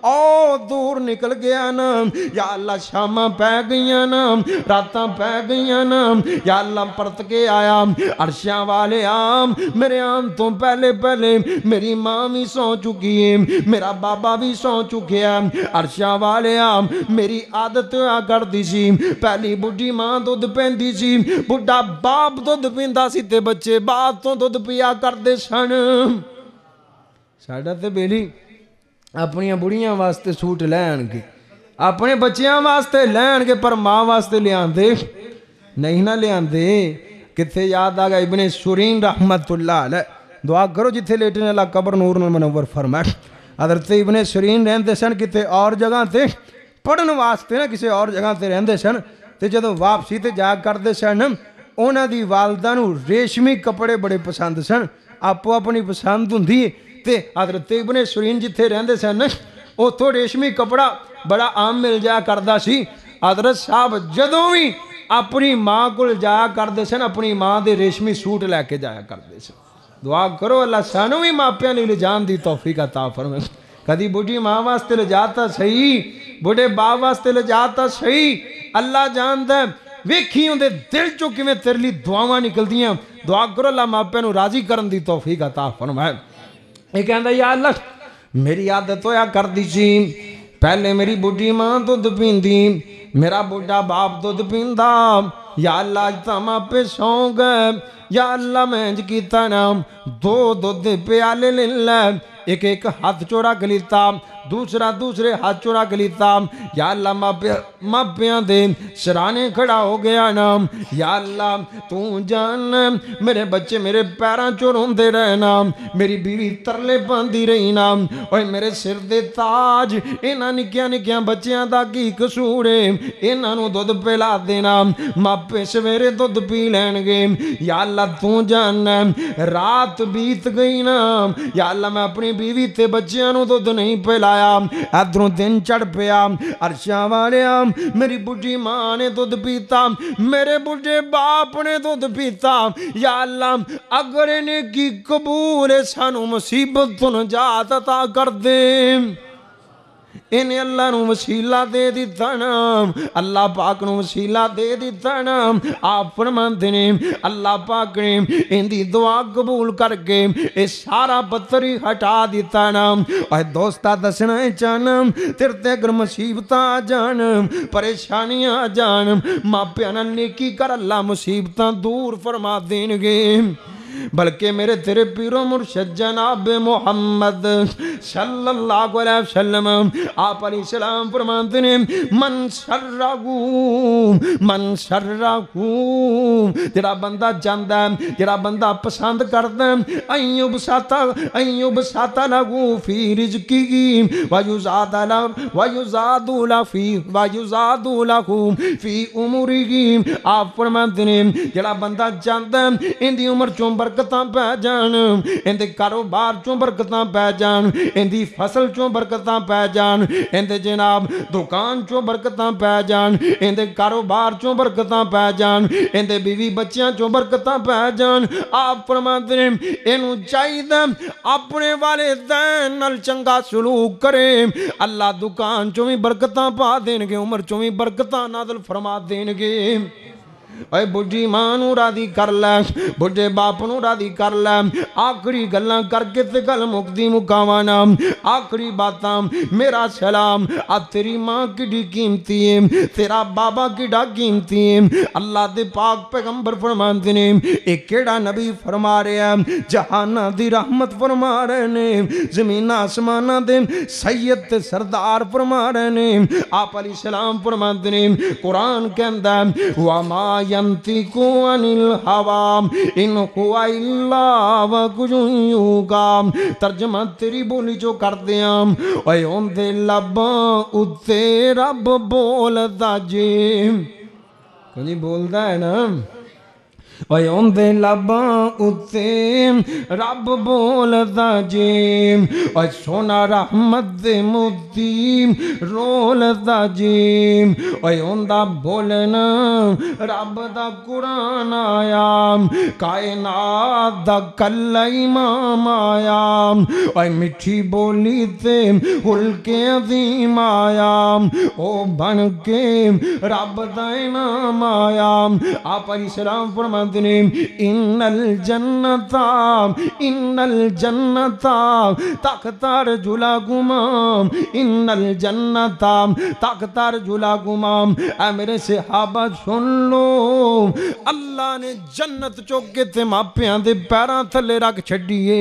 او دور نکل گیا نا، یا اللہ شاماں پہ گئیاں نا، راتاں پہ گئیاں نا، یا اللہ پرت کے آیا، عرشاں والے آم میرے آن تو پہلے پہلے میری ماں بھی سو چکی ہے، میرا بابا بھی سو چکے ہیں، عرشاں والے آم میری عادت ہوا کر دی سی، پہلی بڈھی ماں دودھ پیندی سی، بڈھا باپ دودھ پیندا سی تے بچے بعد تو دودھ پیا کردے سن۔ ساڈا تے بیلی اپنیاں بڑیاں واسطے سوٹ لین کے اپنے بچیاں واسطے لین کے پر ماں واسطے لیان دے نہیں نہ لیان دے۔ کتھے یاد آگا ابن سورین رحمت اللہ علیہ، دعا کرو جتھے لیٹنے اللہ قبر نور منور فرمائے۔ حضرت ابن سورین رہندے سن کتے اور جگہ تے پڑھن واسطے نہ کسے اور جگہ تے رہندے سن، تے جدو واپسی تے جا کردے سن اونا دی والدہ نو ریشمی کپڑے بڑے پسند سن، آپو اپنی پسند ہوں دی تے حضرت ابن سورین جتھے رہندے سن او تو ریشمی کپڑا بڑا عام مل جا کردہ سی۔ حضرت صاحب جدوں بھی اپنی ماں کو جایا کردے سن اپنی ماں دے ریشمی سوٹ لے کے جایا کردے سن۔ دعا کرو اللہ سانو بھی ماپیاں لے جان دی توفیق عطا فرمائے۔ کدی بڑھی ماں واسطے لے جاتا صحیح، بڑھے باپ واسطے لے جاتا صحیح، اللہ جانتا ہے ویکھی ہوں دے دل چو کی میں تیرے لی دعاواں نکل دیاں۔ دعا کرو اللہ ماپیاں نو راضی کرن دی توفیق عطا فرمائے۔ ایک کہندا یا اللہ میری عادت ہویا کر دی سی، پہلے میری بڈھی ماں دودھ پیندی، میرا بڈھا باپ دودھ پیندا، یا اللہ اج تاں ماپے سو گئے، یا اللہ میں انج کیتا نا دو دودھ پیالے لے لے، ایک ایک ہاتھ چورا کلیتا، دوسرا دوسرے ہاتھ چورا کلیتا، یا اللہ ماپیاں دے سرانے کھڑا ہو گیا نا، یا اللہ تو جان میرے بچے میرے پیراں چوروں دے رہنا، میری بیوی ترلے پاندی رہی نا، اوہ میرے سر دے تاج اینا نکیاں نکیاں بچیاں دا کی قصور ہے، اینا نو دودھ پلا دینا، ماپے سویرے دودھ پی لین گے، یا اللہ تو جان رات بیت گئی نا، یا اللہ میں اپنی بیوی تے بچیاں نو دودھ نہیں پلا ادھروں دن چڑھ پیا، عرشاں والیا میری بڈھی ماں نے دودھ پیتا، میرے بڈھے باپ نے دودھ پیتا، یا اللہ اگر انہیں کی قبول سانو مصیبت تو نجات عطا کر دے۔ انہیں اللہ نو وسیلہ دے دیتا نا، اللہ پاک نو وسیلہ دے دیتا نا۔ آپ فرماندے نے اللہ پاک نے ان دی دعا قبول کر کے اے سارا پتھر ہی ہٹا دیتا نا۔ اے دوستا دسنا ہے چانا تیرے تے اگر مصیبتاں آ جان، پریشانیاں آ جان، ماں پیانا نیکی کر اللہ مصیبتاں دور فرما دیں گے۔ بلکہ میرے تیرے پیر و مرشد جناب محمد صلی اللہ علیہ وسلم آپ علیہ السلام فرماتے ہیں من شرہو من شرہو جڑا بندہ جاندہ ہے، جڑا بندہ پسند کرتا ہے ایوب ساتا ایوب ساتا لگو فی رزقی ویزاد ویزاد فی ویزاد لہو فی عمری۔ آپ فرماتے ہیں جڑا بندہ جاندہ ہے ان دی عمر چوں برکتاں پہ جان، ان دے کاروبار چوں برکتاں پہ جان، ان دی فصل چوں برکتاں پہ جان، ان دے جناب دکان چوں برکتاں پہ جان، ان دے کاروبار چوں برکتاں پہ جان، ان دے بیوی بچیاں چوں برکتاں پہ جان۔ آپ فرماتے ہیں انہوں چاہیے اپنے والدین نال چنگا سلوک کرے، اللہ دکان چوں بھی برکتاں پا دیں گے، عمر چوں بھی برکتاں نازل فرما دیں گے۔ اے بڑھی ماں نو راضی کر لے، بڑھے باپ نو راضی کر لے، آخری گلاں کر کے تے گل مکدی مکاوانا، آخری باتاں میرا سلام آ تیری ماں کڈی قیمتی ہے، تیرا بابا کڈا قیمتی ہے۔ اللہ دے پاک پیغمبر فرماندے نے اے کیڑا نبی فرما رہے ہیں جہاناں دی رحمت فرما رہے نے، زمین آسماناں دے سید تے سردار فرما رہے نے۔ آپ علیہ السلام فرماندے نے قرآن کہندا ہے وَمَا يَنْتِقُ عَنِ الْهَوَىٰ إِنْ هُوَ إِلَّا وَحْيٌ يُوحَىٰ۔ ترجمہ تیری بولی جو کر دیاں اے اون دے لباں اُتے رب بولدا جے، کوئی بولدا ہے نا، اے اون دے لباں اُتے رب بولدا جے، اے سونا رحمت دے موتی رولدا جے، اے اون دا بولنا رب دا قرآن آیا، کائنات دا کل امام آیا، اے مٹھی بولی تے حلق عظیم آیا، او بن کے رب دا انعام آیا۔ آپ علیہ السلام فرماتے ہیں ان الجنتا ان الجنتا تحت ارجلکما ان الجنتا تحت ارجلکما۔ اے میرے صحابہ سن لو، اللہ نے جنت چوکے تے ماپیاں دے پیراں تھلے رکھ چھڈیے۔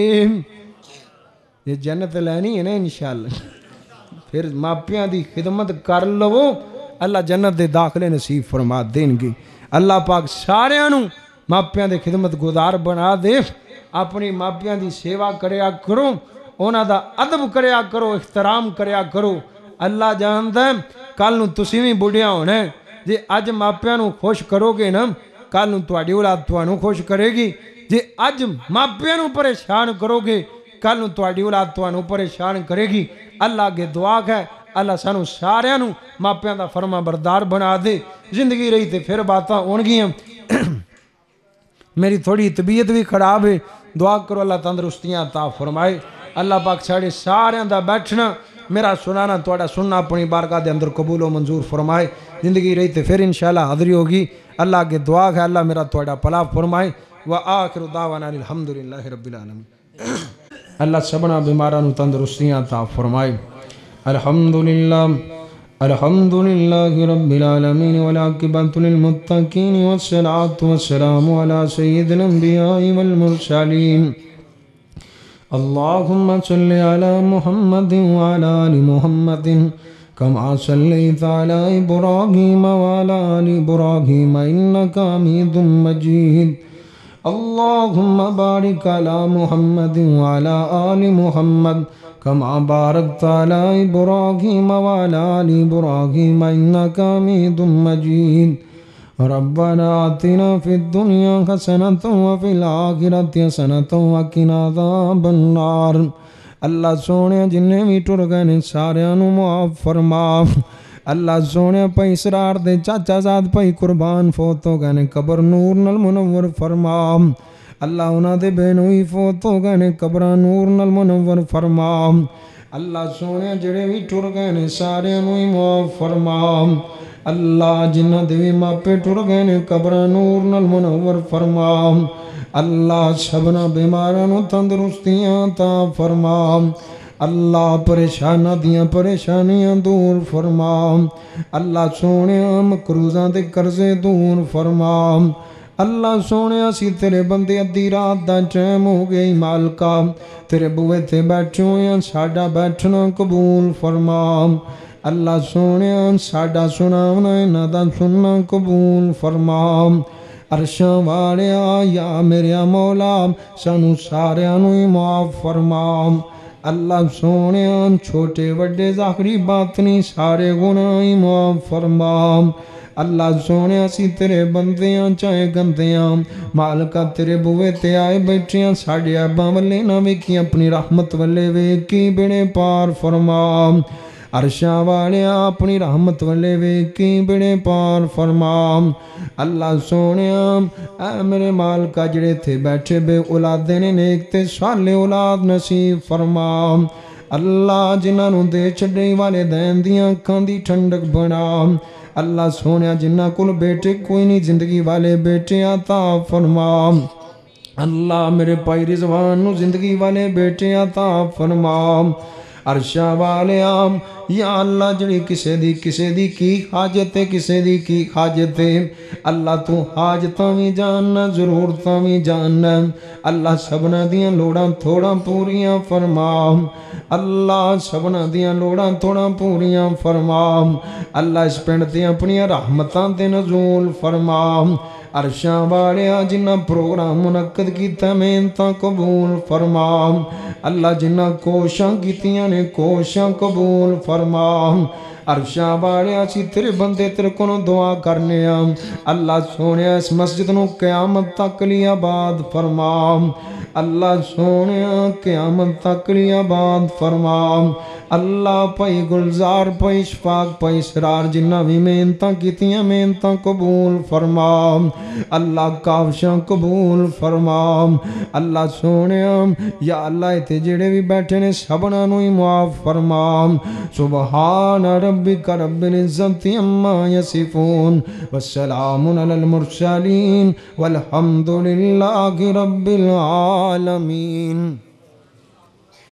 یہ جنت لینی ہے نا انشاءاللہ، پھر ماپیاں دی خدمت کر لو، اللہ جنت دے داخلے نصیب فرما دیں گے۔ اللہ پاک سارے انہوں ماپیاں دے خدمت گزار بنا دے، اپنی ماپیاں دی سیوا کریا کرو، اونا دا ادب کریا کرو، احترام کریا کرو۔ اللہ جانتا ہے کل نو تسی بھی بڑھیا ہونا ہے، جے اج ماپیاں نو خوش کرو گے نا کل نو تواڈی اولاد تانوں خوش کرے گی، جے اج ماپیاں نو پریشان کرو گے کل نو تواڈی اولاد تانوں پریشان کرے گی۔ اللہ کے دعا ہے اللہ سانو سارے نو ماپیاں دا فرما بردار بنا دے۔ زندگی رہی تے پھر باتاں ہون گیاں، میری تھوڑی طبیعت بھی خراب ہے، دعا کرو اللہ تندرستیاں عطا فرمائے۔ اللہ پاک ساڑے سارے دا بیٹھنا میرا سنانا تھوڑا سننا اپنی بارگاہ دے اندر قبول و منظور فرمائے۔ زندگی رہی تے پھر انشاءاللہ حاضری ہوگی۔ اللہ کے دعا ہے اللہ میرا تھوڑا پلا فرمائے۔ وآخر دعوانا الحمدللہ رب العالمین۔ اللہ سبنا بیمارانو تندرستیاں عطا فرمائے۔ الحمدللہ الحمدللہ رب العالمین والعاقبۃ للمتقین والصلاة والسلام علی سید الانبیاء والمرسلین۔ اللہم صلی علی محمد وعلی آل محمد کما صلیت علی ابراہیم وعلی آل ابراہیم انکا حمید مجید۔ اللہم بارک علی محمد وعلی آل محمد کما بارکت علی ابراہیم وعلی آل ابراہیم انکا حمید مجید۔ ربنا آتنا فی الدنیا حسنۃ وفی الآخرۃ حسنۃ وقنا عذاب النار۔ اللہ سونے جنہیں بھی ٹر گئے نے سارے نو معاف فرما۔ اللہ سونے پائی اسرار دے چاچا زاد پائی قربان فوت ہو گئے نے قبر نور نال منور فرما۔ اللہ انہاں دے بہنوئی فوت ہو گئے نے قبر نور نال منور فرما۔ اللہ سونے جڑے بھی ٹر گئے نے سارے نو ہی معاف فرما اللہ جنہ دے بھی ماپے ٹر گئے نے قبرہ نور نال منور فرما اللہ سبنا بیمارہ نو تندرستیاں تا فرما اللہ پریشانہ دیاں پریشانیاں دور فرما اللہ سونے مکروزاں دے قرضے دور فرما اللہ سونے اسی تیرے بندے ادھی رات دا ٹائم ہو گئی مالکا تیرے بوئے تے بیٹھو یا ساڈا بیٹھنا قبول فرما اللہ سونے ساڈا سناونا انہاں دا سننا قبول فرما عرشاں والیا یا میرے مولا سانو ساریاں نو ہی معاف فرما اللہ سونے چھوٹے وڈے ظاہری باطنی سارے گناہ ہی معاف فرما اللہ سونے اسی تیرے بندیاں چاہے گندیاں مالکہ تیرے بوئے تے آئے بیٹھیاں ساڑھے ابا والے نہ ویکھی اپنی رحمت والے ویکھی بڑے پار فرما عرشاں والے اپنی رحمت والے ویکھی بڑے پار فرما اللہ سونے اے میرے مالکہ جڑے تھے بیٹھے بے اولادے نے نیک تے صالح اولاد نصیب فرما اللہ جنہاں نوں دے چھڑے والے دین دیاں اکھاں دی ٹھنڈک بنا اللہ سونے جنہ کل بیٹے کوئی نہیں زندگی والے بیٹے عطا فرما اللہ میرے پائی رضوان نو زندگی والے بیٹے عطا فرما عرشہ والے آم یا اللہ جڑی کسے دی کسے دی کی حاجت ہے کسے دی کی حاجت ہے اللہ تو حاجتاں بھی جاننا ضرورتاں بھی جاننا اللہ سبنا دیاں لوڑاں تھوڑا پوریاں فرما اللہ سبنا دیاں لوڑاں تھوڑا پوریاں فرما اللہ اس پنڈ تے اپنی رحمتاں تے نزول فرما عرشاں والیا جنہ پروگرام منعقد کیتا محنتاں قبول فرما اللہ جنہ کوشاں کیتیاں نے کوشاں قبول فرما عرشاں والیا سی تیرے بندے تیرے کو دعا کرنے ہم اللہ سونے اس مسجد نو قیامت تک لی آباد فرما اللہ سونے قیامت تک لی آباد فرما اللہ پائی گلزار پائی شفاق پائی سرار جنہ بھی محنتاں کیتیاں محنتاں قبول فرما اللہ کافشاں قبول فرما اللہ سونے یا اللہ تے جڑے بھی بیٹھے نے سبنا نو ہی معاف فرما سبحان ربک رب العزت عما یصفون والسلام علی المرسلین والحمد للہ رب العالمین.